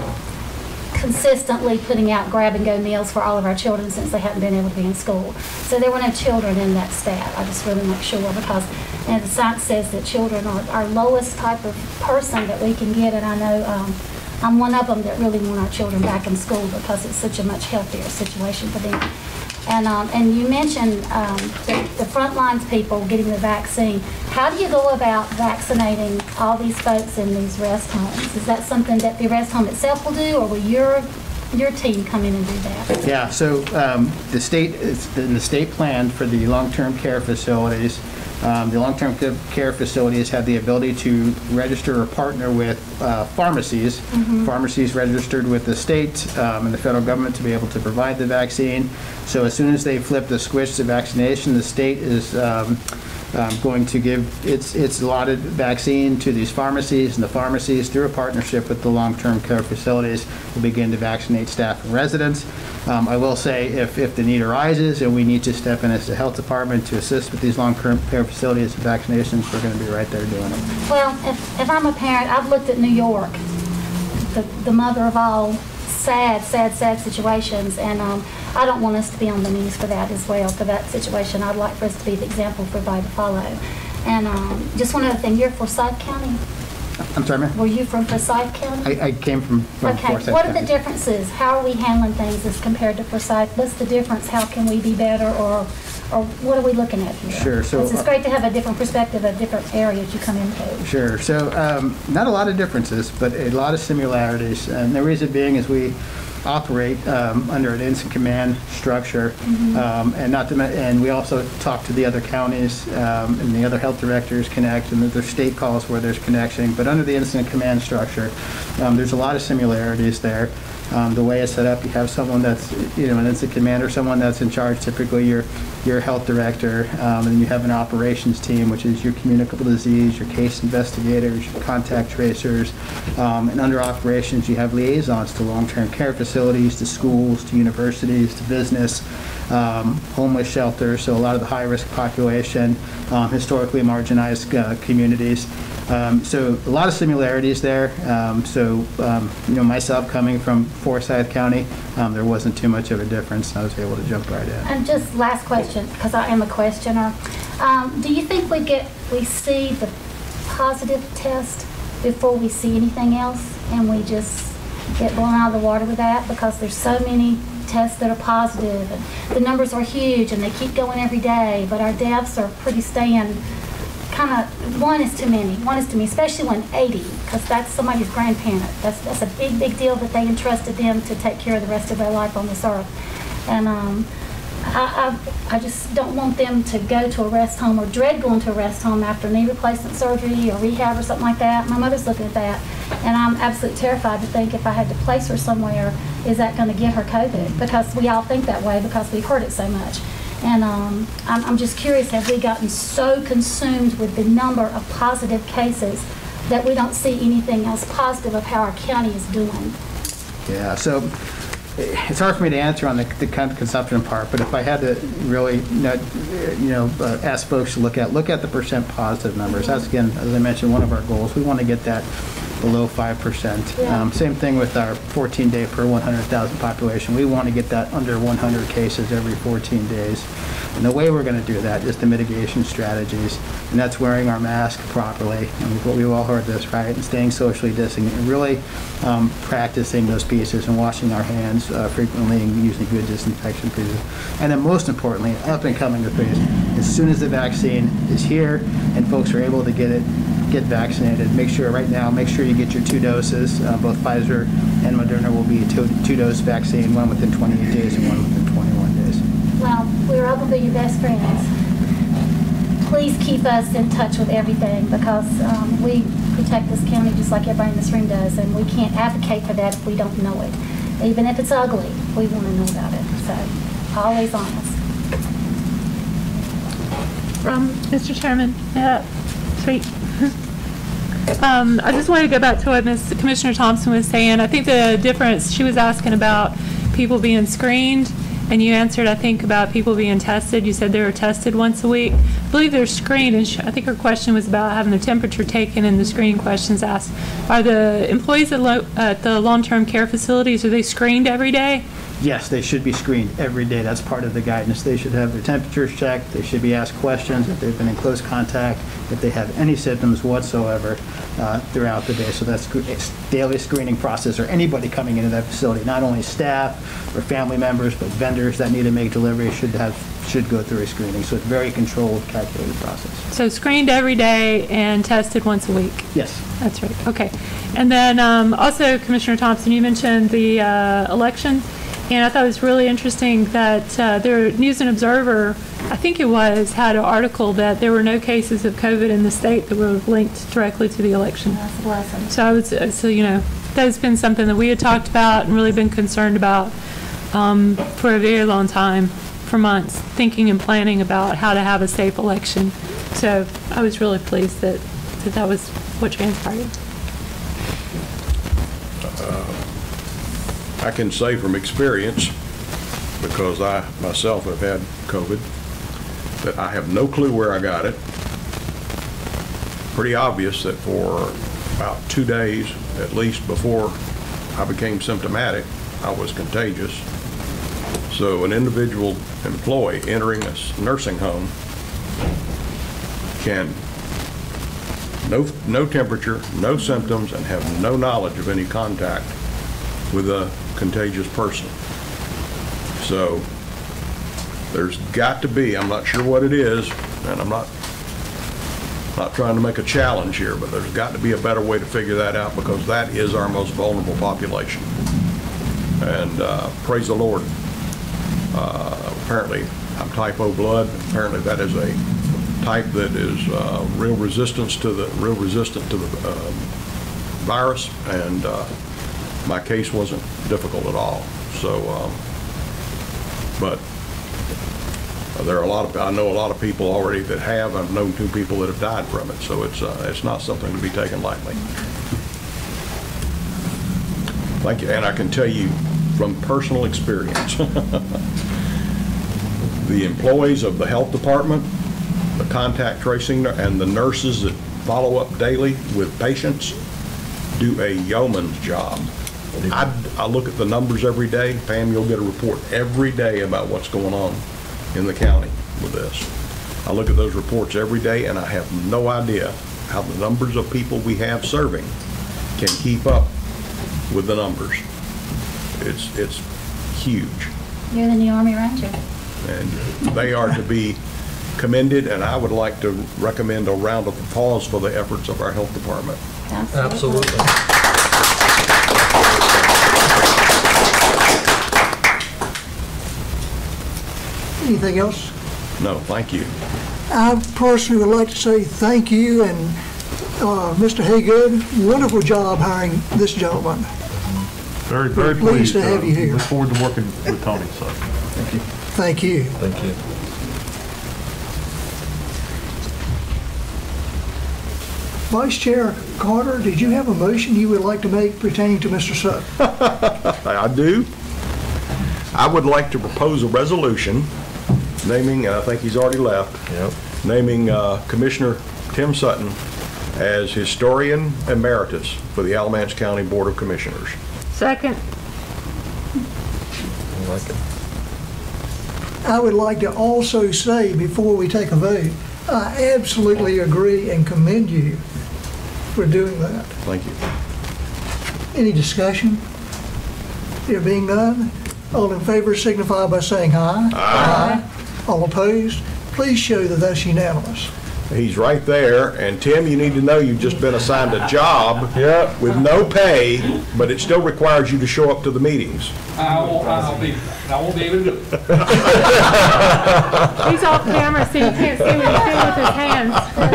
O: consistently putting out grab-and-go meals for all of our children since they hadn't been able to be in school. So there were no children in that staff. I just really make sure, because and the science says that children are our lowest type of person that we can get, and I know um, I'm one of them that really want our children back in school because it's such a much healthier situation for them. And um, and you mentioned um, the, the front lines people getting the vaccine. How do you go about vaccinating all these folks in these rest homes? Is that something that the rest home itself will do, or will your your team come in and do that?
S: Yeah, so um, the state, it's in the state plan for the long-term care facilities. Um, the long-term care facilities have the ability to register or partner with uh, pharmacies.
O: Mm-hmm.
S: Pharmacies registered with the state um, and the federal government to be able to provide the vaccine. So as soon as they flip the switch to vaccination, the state is um, um, going to give its its allotted vaccine to these pharmacies, and the pharmacies, through a partnership with the long-term care facilities, will begin to vaccinate staff and residents. Um, I will say, if, if the need arises and we need to step in as the health department to assist with these long-term care facilities and vaccinations, we're going to be right there doing it.
O: Well, if, if I'm a parent, I've looked at New York, the, the mother of all sad, sad, sad situations, and um, I don't want us to be on the news for that as well, for that situation. I'd like for us to be the example for everybody to follow. And um, just one other thing, you're Forsyth County?
S: I'm sorry, ma'am?
O: Were you from Forsyth County?
S: I, I came from, from
O: okay.
S: Forsyth
O: What are
S: County.
O: the differences? How are we handling things as compared to Forsyth? What's the difference? How can we be better, or or what are we looking at here?
S: Sure. So
O: it's, it's great to have a different perspective of different areas you come into.
S: Sure. So um, not a lot of differences, but a lot of similarities. And the reason being is we operate um, under an incident command structure, mm-hmm. um, and not to, and we also talk to the other counties um, and the other health directors connect, and there's state calls where there's connection. But under the incident command structure, um, there's a lot of similarities there. Um, the way it's set up, you have someone that's, you know, an incident commander, someone that's in charge, typically your your health director, um, and you have an operations team, which is your communicable disease, your case investigators, your contact tracers, um, and under operations you have liaisons to long-term care facilities, to schools, to universities, to business, um, homeless shelters, so a lot of the high-risk population, um, historically marginalized uh, communities. Um, so a lot of similarities there. Um, so, um, you know, myself coming from Forsyth County, um, there wasn't too much of a difference. I was able to jump right in.
O: And just last question, because I am a questioner. Um, do you think we get, we see the positive test before we see anything else, and we just get blown out of the water with that? Because there's so many tests that are positive, and the numbers are huge, and they keep going every day, but our deaths are pretty staying kind of, one is too many, one is too many, especially when eighty, because that's somebody's grandparent. That's that's a big, big deal that they entrusted them to take care of the rest of their life on this earth. And um, I, I, I just don't want them to go to a rest home or dread going to a rest home after knee replacement surgery or rehab or something like that. My mother's looking at that, and I'm absolutely terrified to think if I had to place her somewhere, is that going to give her COVID? Because we all think that way because we've heard it so much. And um, I'm, I'm just curious, have we gotten so consumed with the number of positive cases that we don't see anything else positive of how our county is doing?
S: Yeah, so it's hard for me to answer on the, the consumption part, but if I had to really, you know, you know uh, ask folks to look at, look at the percent positive numbers. That's, again, as I mentioned, one of our goals. We want to get that below five percent.
O: Yeah.
S: Um, same thing with our fourteen day per one hundred thousand population. We want to get that under one hundred cases every fourteen days. And the way we're going to do that is the mitigation strategies, and that's wearing our mask properly, and we've all heard this, right, and staying socially distant, and really um, practicing those pieces and washing our hands uh, frequently and using good disinfection pieces. And then most importantly, up and coming the phase, as soon as the vaccine is here and folks are able to get it, get vaccinated, make sure right now, make sure you get your two doses. Uh, both Pfizer and Moderna will be a two, two-dose vaccine, one within twenty-eight days and one within twenty-one days.
O: Well, we're all going to be your best friends. Please keep us in touch with everything, because um, we protect this county just like everybody in this room does, and we can't advocate for that if we don't know it. Even if it's ugly, we want to know about it. So, always honest.
E: Um, Mister Chairman, uh, sweet. Um, I just wanted to go back to what Miz Commissioner Thompson was saying. I think the difference, she was asking about people being screened, and you answered, I think, about people being tested. You said they were tested once a week. I believe they're screened, and I think her question was about having the temperature taken and the screening questions asked. Are the employees at, lo at the long-term care facilities, are they screened every day?
S: Yes, they should be screened every day. That's part of the guidance. They should have their temperatures checked. They should be asked questions if they've been in close contact, if they have any symptoms whatsoever uh, throughout the day. So that's a daily screening process, or anybody coming into that facility, not only staff or family members, but vendors that need to make deliveries should have should go through a screening. So it's a very controlled, calculated process.
E: So screened every day and tested once a week?
S: Yes.
E: That's right. Okay. And then um, also, Commissioner Thompson, you mentioned the uh, election. And I thought it was really interesting that uh, their News and Observer, I think it was, had an article that there were no cases of COVID in the state that were linked directly to the election.
O: That's a blessing.
E: So I was, so you know, that's been something that we had talked about and really been concerned about um, for a very long time, for months, thinking and planning about how to have a safe election. So I was really pleased that that, that was what transpired.
F: Uh, I can say from experience, because I myself have had COVID, that I have no clue where I got it. Pretty obvious that for about two days, at least before I became symptomatic, I was contagious. So an individual employee entering a nursing home can, no, no temperature, no symptoms, and have no knowledge of any contact with a contagious person. So there's got to be, I'm not sure what it is, and I'm not not trying to make a challenge here, but there's got to be a better way to figure that out, because that is our most vulnerable population. And uh, praise the Lord. Uh, apparently, I'm type O blood. Apparently, that is a type that is uh, real resistance to the real resistant to the uh, virus, and uh, my case wasn't difficult at all. So, um, but there are a lot of I know a lot of people already that have. I've known two people that have died from it. So it's uh, it's not something to be taken lightly. Thank you, and I can tell you from personal experience, the employees of the health department, the contact tracing, and the nurses that follow up daily with patients do a yeoman's job. I, I look at the numbers every day. Pam, you'll get a report every day about what's going on in the county with this. I look at those reports every day, and I have no idea how the numbers of people we have serving can keep up with the numbers. It's it's huge.
O: You're the new Army Ranger.
F: And they are to be commended, and I would like to recommend a round of applause for the efforts of our health department.
O: Absolutely.
J: Anything else?
F: No, thank you.
J: I personally would like to say thank you, and uh, Mister Haygood, wonderful job hiring this gentleman.
Q: Very, very
J: pleased,
Q: pleased
J: to have
Q: uh,
J: you here.
Q: Look forward to working with Tony. So, thank you.
J: Thank you.
R: Thank you.
J: Vice Chair Carter, did you have a motion you would like to make pertaining to Mister Sutton?
F: I do. I would like to propose a resolution naming, and I think he's already left,
R: yep.
F: naming uh, Commissioner Tim Sutton as Historian Emeritus for the Alamance County Board of Commissioners.
E: Second.
R: I like it.
J: I would like to also say, before we take a vote, I absolutely agree and commend you for doing that.
F: Thank you.
J: Any discussion? There being none, all in favor signify by saying aye.
F: Aye.
J: Aye. All opposed, please show that that's unanimous.
F: He's right there, and Tim, you need to know you've just been assigned a job
R: yep.
F: with no pay, but it still requires you to show up to the meetings.
T: I won't, I'll be, I won't be able to do it.
E: He's off camera, so you can't see what he's doing with his hands.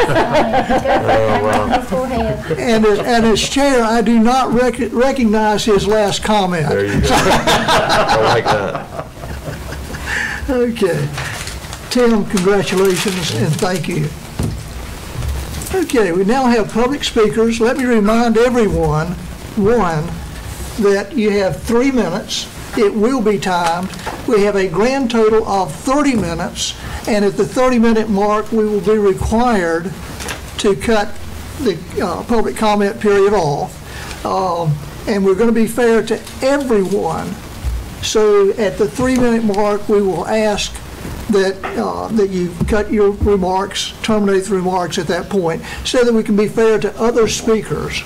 R: Oh, wow.
J: And as, and as chair, I do not rec recognize his last comment.
R: There you go. I like that.
J: Okay. Tim, congratulations and thank you. Okay, we now have public speakers. Let me remind everyone, one, that you have three minutes. It will be timed. We have a grand total of thirty minutes, and at the thirty minute mark, we will be required to cut the uh, public comment period off. Um, and we're going to be fair to everyone. So at the three minute mark, we will ask that uh, that you cut your remarks, terminate the remarks at that point, so that we can be fair to other speakers.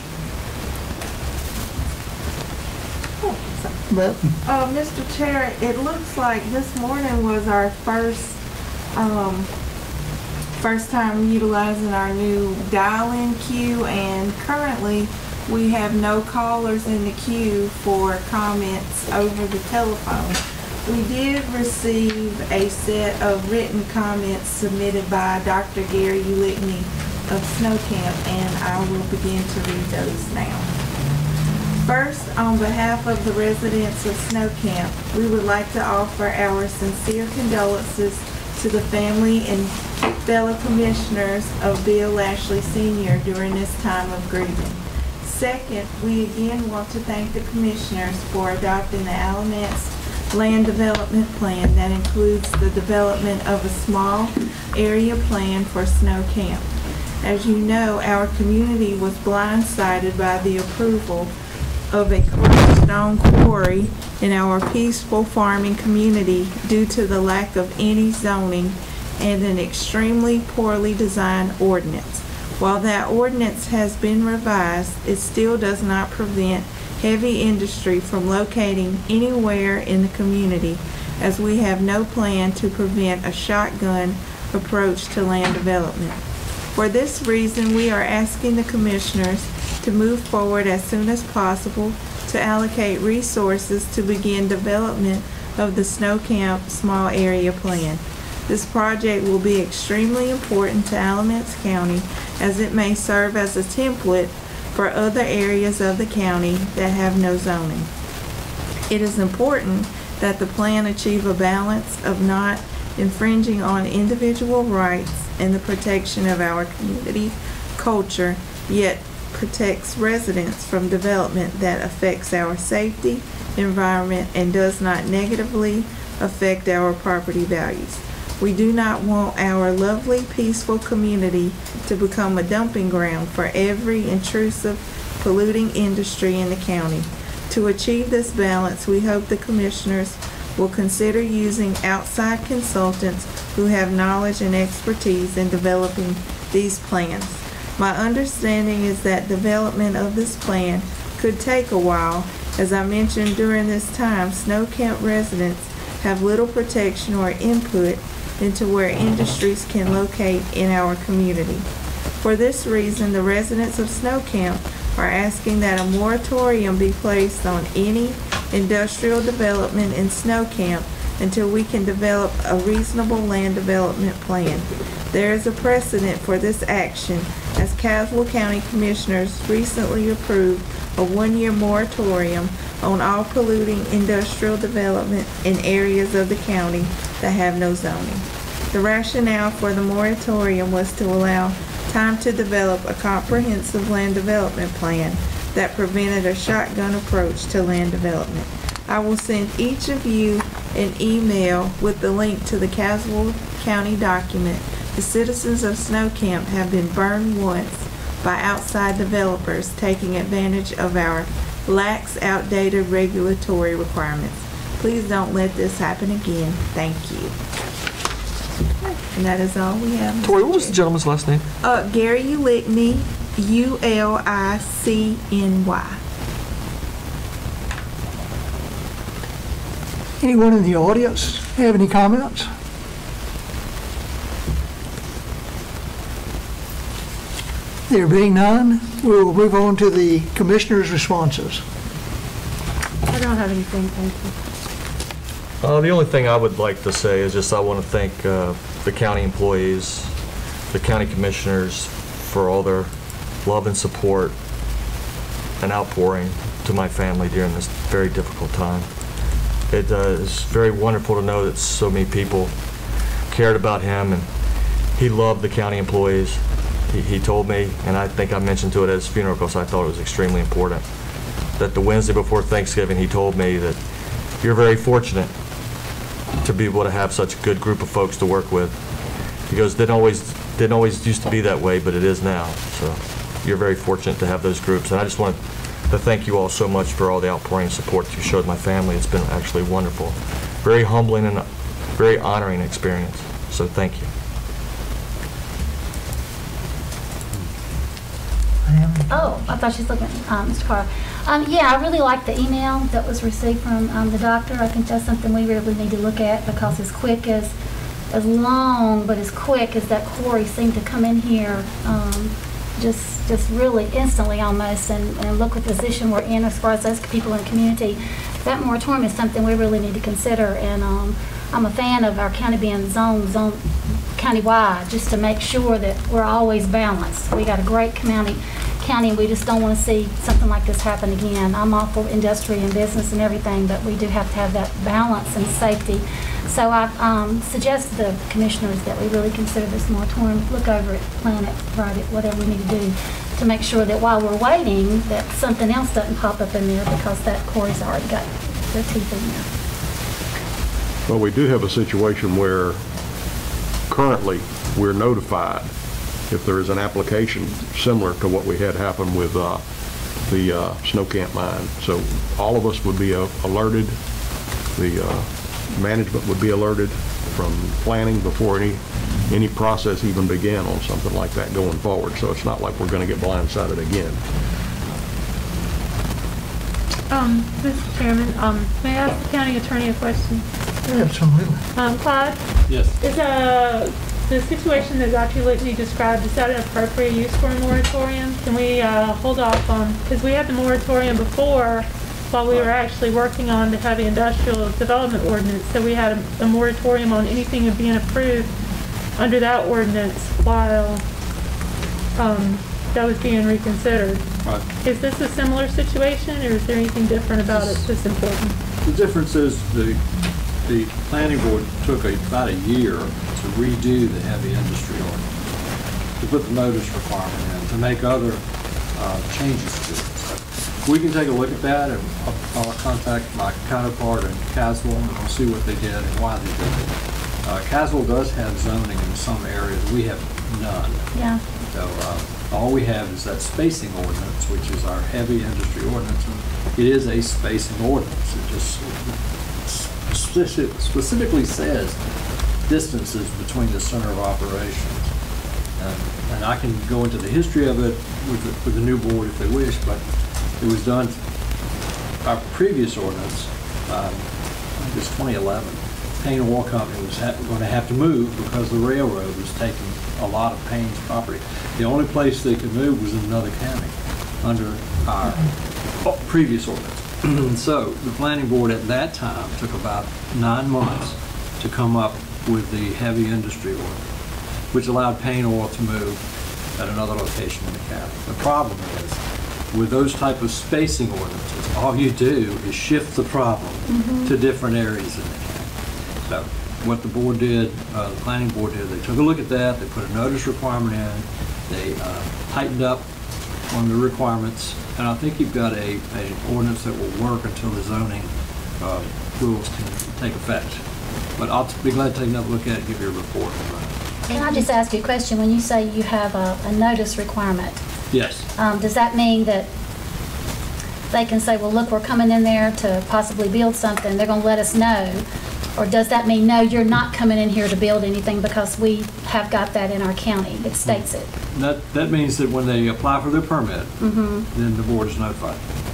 J: Matt?
U: Uh, Mister Chair, it looks like this morning was our first um, first time utilizing our new dial-in queue, and currently we have no callers in the queue for comments over the telephone. We did receive a set of written comments submitted by Doctor Gary Ulickney of Snow Camp, and I will begin to read those now. First, on behalf of the residents of Snow Camp, we would like to offer our sincere condolences to the family and fellow commissioners of Bill Lashley Senior during this time of grieving. Second, we again want to thank the commissioners for adopting the Alamance Land Development Plan that includes the development of a small area plan for snow camp. As you know, our community was blindsided by the approval of a crushed stone quarry in our peaceful farming community due to the lack of any zoning and an extremely poorly designed ordinance. While that ordinance has been revised, it still does not prevent heavy industry from locating anywhere in the community, as we have no plan to prevent a shotgun approach to land development. For this reason, we are asking the commissioners to move forward as soon as possible to allocate resources to begin development of the Snow Camp Small Area Plan. This project will be extremely important to Alamance County, as it may serve as a template for other areas of the county that have no zoning. It is important that the plan achieve a balance of not infringing on individual rights and the protection of our community culture, yet protects residents from development that affects our safety, environment, and does not negatively affect our property values. We do not want our lovely, peaceful community to become a dumping ground for every intrusive, polluting industry in the county. To achieve this balance, we hope the commissioners will consider using outside consultants who have knowledge and expertise in developing these plans. My understanding is that development of this plan could take a while. As I mentioned, during this time, Snow Camp residents have little protection or input into where industries can locate in our community. For this reason, the residents of Snow Camp are asking that a moratorium be placed on any industrial development in Snow Camp until we can develop a reasonable land development plan. There is a precedent for this action, as Caswell County Commissioners recently approved a one-year moratorium on all polluting industrial development in areas of the county that have no zoning. The rationale for the moratorium was to allow time to develop a comprehensive land development plan that prevented a shotgun approach to land development. I will send each of you an email with the link to the Caswell County document. The citizens of Snow Camp have been burned once by outside developers taking advantage of our lax, outdated regulatory requirements. Please don't let this happen again. Thank you. And that is all we have.
R: Tori, what was the gentleman's last name?
U: Uh, Gary Ulickney, U L I C N Y.
J: Anyone in the audience have any comments? There being none, we'll move on to the commissioner's responses.
O: I don't have anything, thank you.
R: Uh, the only thing I would like to say is just I want to thank uh, the county employees, the county commissioners for all their love and support and outpouring to my family during this very difficult time. It uh, is very wonderful to know that so many people cared about him, and he loved the county employees. He, he told me, and I think I mentioned to it at his funeral because I thought it was extremely important, that the Wednesday before Thanksgiving he told me that you're very fortunate to be able to have such a good group of folks to work with. He goes, didn't always, didn't always used to be that way, but it is now. So you're very fortunate to have those groups. And I just want to thank you all so much for all the outpouring support that you showed my family. It's been actually wonderful. Very humbling and very honoring experience. So thank you.
O: Oh, I thought she was looking at um, Mister Carr. Um, yeah, I really like the email that was received from um, the doctor. I think that's something we really need to look at, because as quick as, as long but as quick as that quarry seemed to come in here, um, just just really instantly almost, and, and look what position we're in as far as those people in the community. That moratorium is something we really need to consider, and um, I'm a fan of our county being zone, zone countywide, just to make sure that we're always balanced. We got a great county county, and we just don't want to see something like this happen again. I'm all for industry and business and everything, but we do have to have that balance and safety. So I um, suggest to the commissioners that we really consider this moratorium, look over it, plan it, write it, whatever we need to do, to make sure that while we're waiting, that something else doesn't pop up in there, because that quarry's already got their teeth in there.
F: Well, we do have a situation where currently we're notified if there is an application similar to what we had happen with uh, the uh, snow camp mine. So all of us would be uh, alerted. The uh, management would be alerted from planning before any any process even began on something like that going forward. So it's not like we're going to get blindsided again.
E: Um, Mister Chairman, um, may I ask the county attorney a question?
J: Absolutely.
E: Um, Clyde?
M: Yes.
E: Is uh, the situation that Doctor Whitney described, is that an appropriate use for a moratorium? Can we uh, hold off on, because we had the moratorium before while we were actually working on the heavy industrial development ordinance, so we had a, a moratorium on anything of being approved under that ordinance while um, that was being reconsidered.
A: Right.
E: Is this a similar situation, or is there anything different about it that's important?
A: The difference is the the planning board took a, about a year to redo the heavy industry ordinance, to put the notice requirement in, to make other uh, changes to it. So we can take a look at that, and I'll, I'll contact my counterpart in Caswell, and we'll see what they did and why they did it. Uh, Caswell does have zoning in some areas. We have none.
O: Yeah.
A: So uh, all we have is that spacing ordinance, which is our heavy industry ordinance. And it is a spacing ordinance. It just specific, specifically says distances between the center of operations. And, and I can go into the history of it with the, with the new board if they wish, but it was done, our previous ordinance, um, I think it was twenty eleven, Payne Oil Company was ha going to have to move because the railroad was taking a lot of Payne's property. The only place they could move was in another county under our previous ordinance. So the planning board at that time took about nine months to come up with the heavy industry ordinance, which allowed Payne Oil to move at another location in the county. The problem is, with those type of spacing ordinances, all you do is shift the problem mm-hmm. to different areas in the county. So what the board did, uh, the planning board did, they took a look at that, they put a notice requirement in, they uh, tightened up on the requirements, and I think you've got a, a ordinance that will work until the zoning uh, rules can take effect. But I'll be glad to take another look at it and give you a report.
O: Can I just ask you a question? When you say you have a, a notice requirement,
A: yes.
O: Um, does that mean that they can say, well, look, we're coming in there to possibly build something, they're going to let us know? Or does that mean, no, you're not coming in here to build anything because we have got that in our county? It states it.
A: That, that means that when they apply for their permit,
O: mm-hmm.
A: then the board is notified.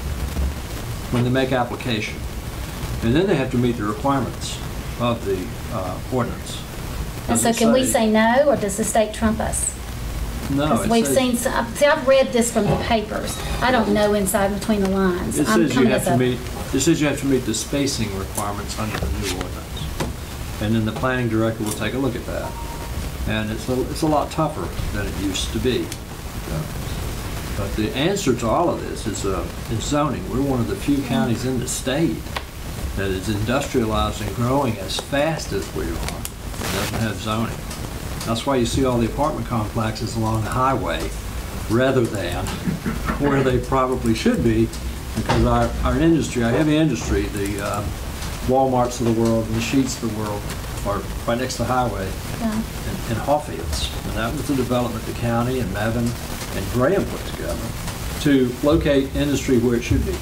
A: When they make application. And then they have to meet the requirements of the uh, ordinance.
O: And so can we say no, or does the state trump us?
A: No.
O: Because we've seen, some, see, I've read this from the papers. I don't know inside between the lines.
A: It
O: I'm
A: says you have to
O: a,
A: meet, it says you have to meet the spacing requirements under the new ordinance. And then the planning director will take a look at that. And it's a, it's a lot tougher than it used to be. So, but the answer to all of this is, uh, is zoning. We're one of the few counties in the state that is industrialized and growing as fast as we are. It doesn't have zoning. That's why you see all the apartment complexes along the highway rather than where they probably should be, because our, our industry, our heavy industry, the uh, Walmarts of the world and the Sheets of the world are right next to the highway
O: yeah.
A: in, in Hawfields. And that was the development the county and Mevin and Graham put together to locate industry where it should be.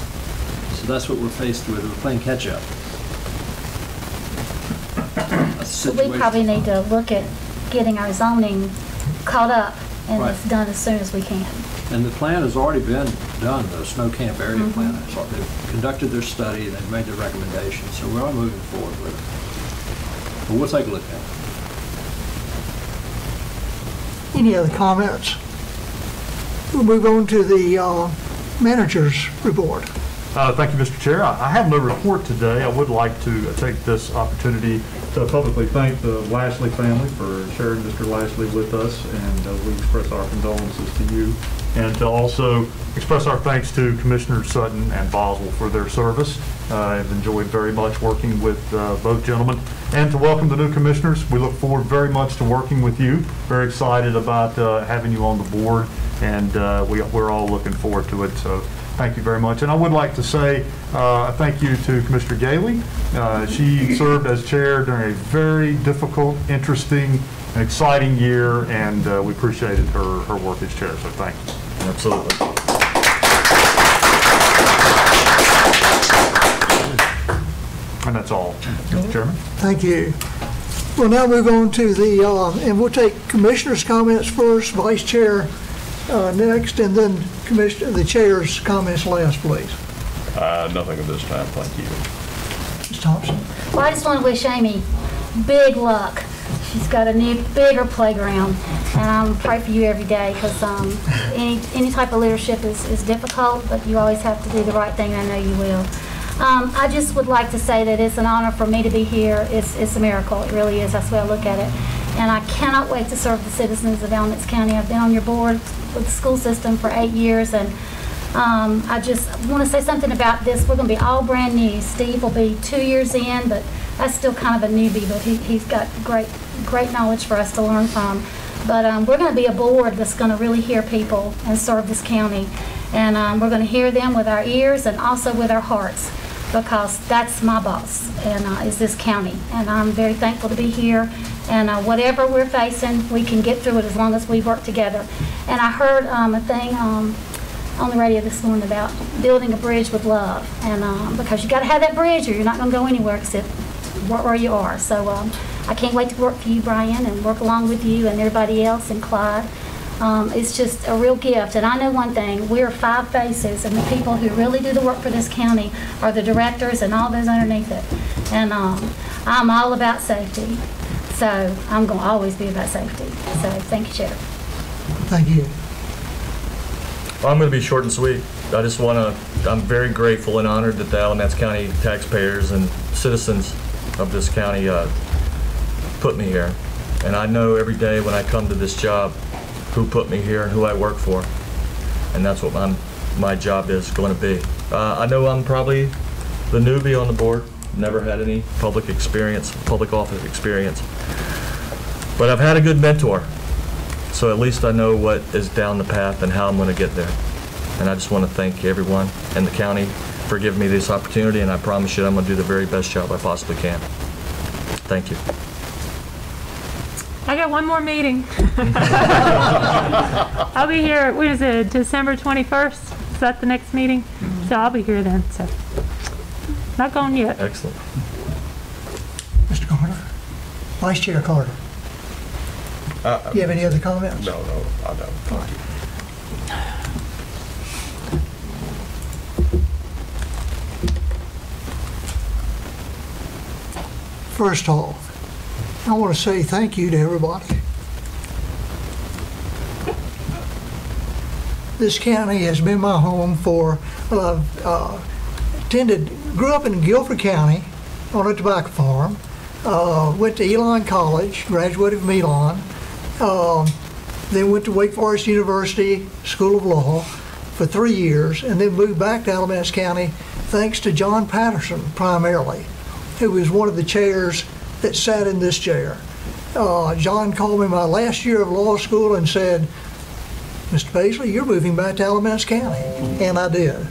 A: So that's what we're faced with. We're playing catch up.
O: So we probably need to look at getting our zoning caught up and
A: right.
O: it's done as soon as we can.
A: And the plan has already been done, the snow camp area
O: mm-hmm.
A: plan. They've conducted their study, they've made their recommendations, so we're all moving forward with it. But we'll take a look at it.
J: Any other comments? We'll move on to the uh, manager's report.
Q: Uh, thank you, Mister Chair. I, I have no report today. I would like to uh, take this opportunity to publicly thank the Lashley family for sharing Mister Lashley with us, and uh, we express our condolences to you and to also express our thanks to Commissioners Sutton and Boswell for their service. Uh, I've enjoyed very much working with uh, both gentlemen, and to welcome the new commissioners. We look forward very much to working with you. Very excited about uh, having you on the board, and uh, we, we're all looking forward to it. So thank you very much. And I would like to say uh, a thank you to Commissioner Gailey. Uh, she served as chair during a very difficult, interesting, and exciting year, and uh, we appreciated her, her work as chair. So thank you.
R: Absolutely.
Q: And that's all, Mister Chairman.
J: Thank you. We'll now move on to the, uh, and we'll take commissioners' comments first, vice chair uh, next, and then commissioner, the chair's comments last, please.
F: Uh, nothing at this time, thank you.
J: Miz Thompson.
O: Well, I just want to wish Amy big luck. She's got a new, bigger playground, and I'm pray for you every day, because um, any any type of leadership is, is difficult, but you always have to do the right thing, and I know you will. Um, I just would like to say that it's an honor for me to be here. It's, it's a miracle. It really is. That's the way I look at it. And I cannot wait to serve the citizens of Alamance County. I've been on your board with the school system for eight years, and um, I just want to say something about this. We're going to be all brand new. Steve will be two years in, but that's still kind of a newbie, but he, he's got great, great knowledge for us to learn from. But um, we're going to be a board that's going to really hear people and serve this county. And um, we're going to hear them with our ears and also with our hearts, because that's my boss, and uh, is this county. And I'm very thankful to be here. And uh, whatever we're facing, we can get through it as long as we work together. And I heard um, a thing um, on the radio this morning about building a bridge with love. And um, because you got to have that bridge, or you're not going to go anywhere except where you are. So um, I can't wait to work for you, Brian, and work along with you and everybody else, and Clyde. Um, it's just a real gift. And I know one thing, we're five faces, and the people who really do the work for this county are the directors and all those underneath it. And um, I'm all about safety. So I'm going to always be about safety. So thank you, Chair.
J: Thank you.
R: Well, I'm going to be short and sweet. I just want to, I'm very grateful and honored that the Alamance County taxpayers and citizens of this county uh, put me here. And I know every day when I come to this job who put me here and who I work for. And that's what my, my job is going to be. Uh, I know I'm probably the newbie on the board, never had any public experience, public office experience. But I've had a good mentor, so at least I know what is down the path and how I'm going to get there. And I just want to thank everyone in the county for giving me this opportunity, and I promise you I'm going to do the very best job I possibly can. Thank you.
E: I got one more meeting. I'll be here, what is it, December twenty-first? Is that the next meeting? So I'll be here then, so. Not going yet.
R: Excellent.
J: Mister Carter. Vice Chair Carter.
F: Uh,
J: Do you have any other comments?
F: No, no, I don't.
J: All right. First off, I want to say thank you to everybody. This county has been my home for, well, I've uh, attended, grew up in Guilford County on a tobacco farm, uh, went to Elon College, graduated from Elon, uh, then went to Wake Forest University School of Law for three years, and then moved back to Alamance County thanks to John Patterson primarily, who was one of the chairs that sat in this chair. Uh, John called me my last year of law school and said, Mister Paisley, you're moving back to Alamance County. And I did.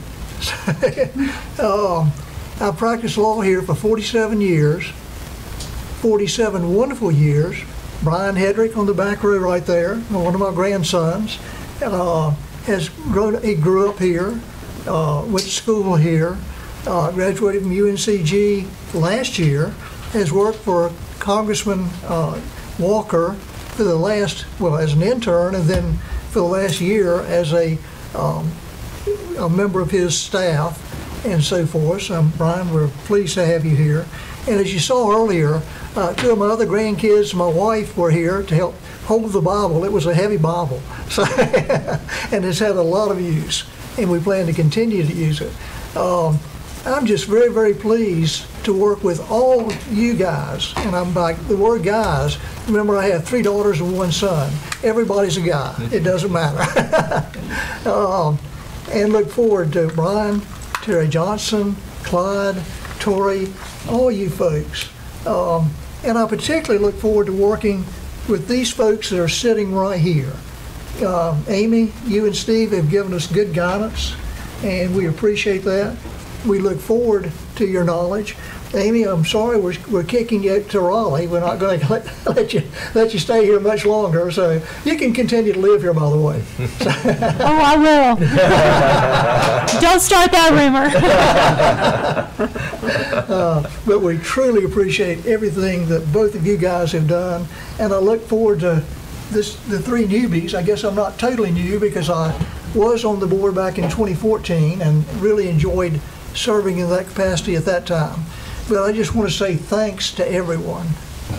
J: uh, I practiced law here for forty-seven years, forty-seven wonderful years. Brian Hedrick on the back row right there, one of my grandsons, uh, has grown, he grew up here, uh, went to school here, uh, graduated from U N C G last year, has worked for Congressman uh, Walker for the last, well, as an intern, and then for the last year as a, um, a member of his staff and so forth. So, Brian, we're pleased to have you here. And as you saw earlier, uh, two of my other grandkids and my wife were here to help hold the Bible. It was a heavy Bible, so and it's had a lot of use, and we plan to continue to use it. Um, I'm just very, very pleased to work with all you guys. And I'm like, the word guys, remember I have three daughters and one son. Everybody's a guy. It doesn't matter. um, and look forward to Brian, Terry Johnson, Clyde, Tori, all you folks. Um, and I particularly look forward to working with these folks that are sitting right here. Uh, Amy, you and Steve have given us good guidance, and we appreciate that. We look forward to your knowledge. Amy, I'm sorry we're, we're kicking you to Raleigh. We're not going to let, let you let you stay here much longer, so you can continue to live here, by the way. So.
E: Oh, I will. Don't start that rumor.
J: uh, but we truly appreciate everything that both of you guys have done, and I look forward to this. The three newbies. I guess I'm not totally new because I was on the board back in twenty fourteen and really enjoyed serving in that capacity at that time. But I just want to say thanks to everyone.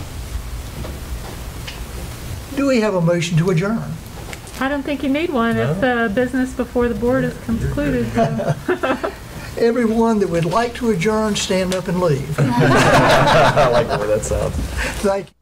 J: Do we have a motion to adjourn?
E: I don't think you need one if the business before the board is concluded.
J: Everyone that would like to adjourn, stand up and leave.
R: I like the way that sounds.
J: Thank you.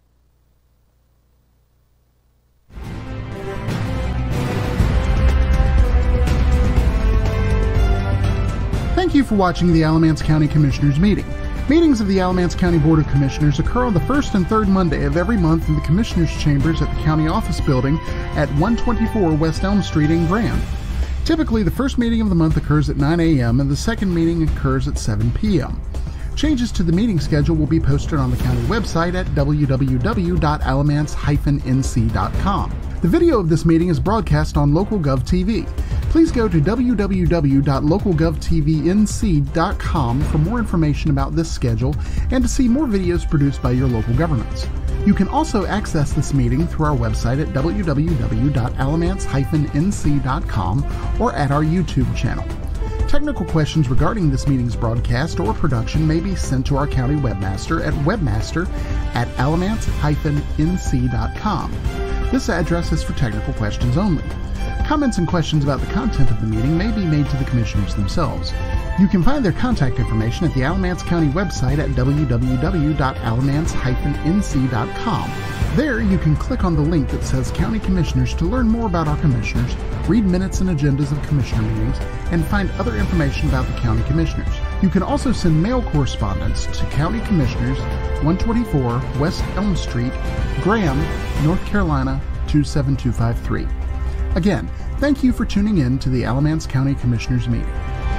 B: Thank you for watching the Alamance County Commissioners meeting. Meetings of the Alamance County Board of Commissioners occur on the first and third Monday of every month in the Commissioners' Chambers at the County Office Building at one twenty-four West Elm Street in Graham. Typically, the first meeting of the month occurs at nine a m and the second meeting occurs at seven p m Changes to the meeting schedule will be posted on the county website at w w w dot alamance dash n c dot com. The video of this meeting is broadcast on LocalGov T V. Please go to w w w dot local gov t v n c dot com for more information about this schedule and to see more videos produced by your local governments. You can also access this meeting through our website at w w w dot alamance dash n c dot com or at our YouTube channel. Technical questions regarding this meeting's broadcast or production may be sent to our county webmaster at webmaster at alamance dash n c dot com. This address is for technical questions only. Comments and questions about the content of the meeting may be made to the commissioners themselves. You can find their contact information at the Alamance County website at w w w dot alamance dash n c dot com. There you can click on the link that says County Commissioners to learn more about our commissioners, read minutes and agendas of commissioner meetings, and find other information about the County Commissioners. You can also send mail correspondence to County Commissioners, one twenty-four West Elm Street, Graham, North Carolina two seven two five three. Again, thank you for tuning in to the Alamance County Commissioners meeting.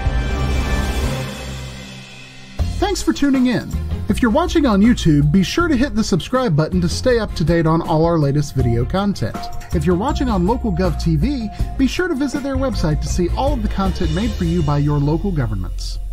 B: Thanks for tuning in. If you're watching on YouTube, be sure to hit the subscribe button to stay up to date on all our latest video content. If you're watching on LocalGov T V, be sure to visit their website to see all of the content made for you by your local governments.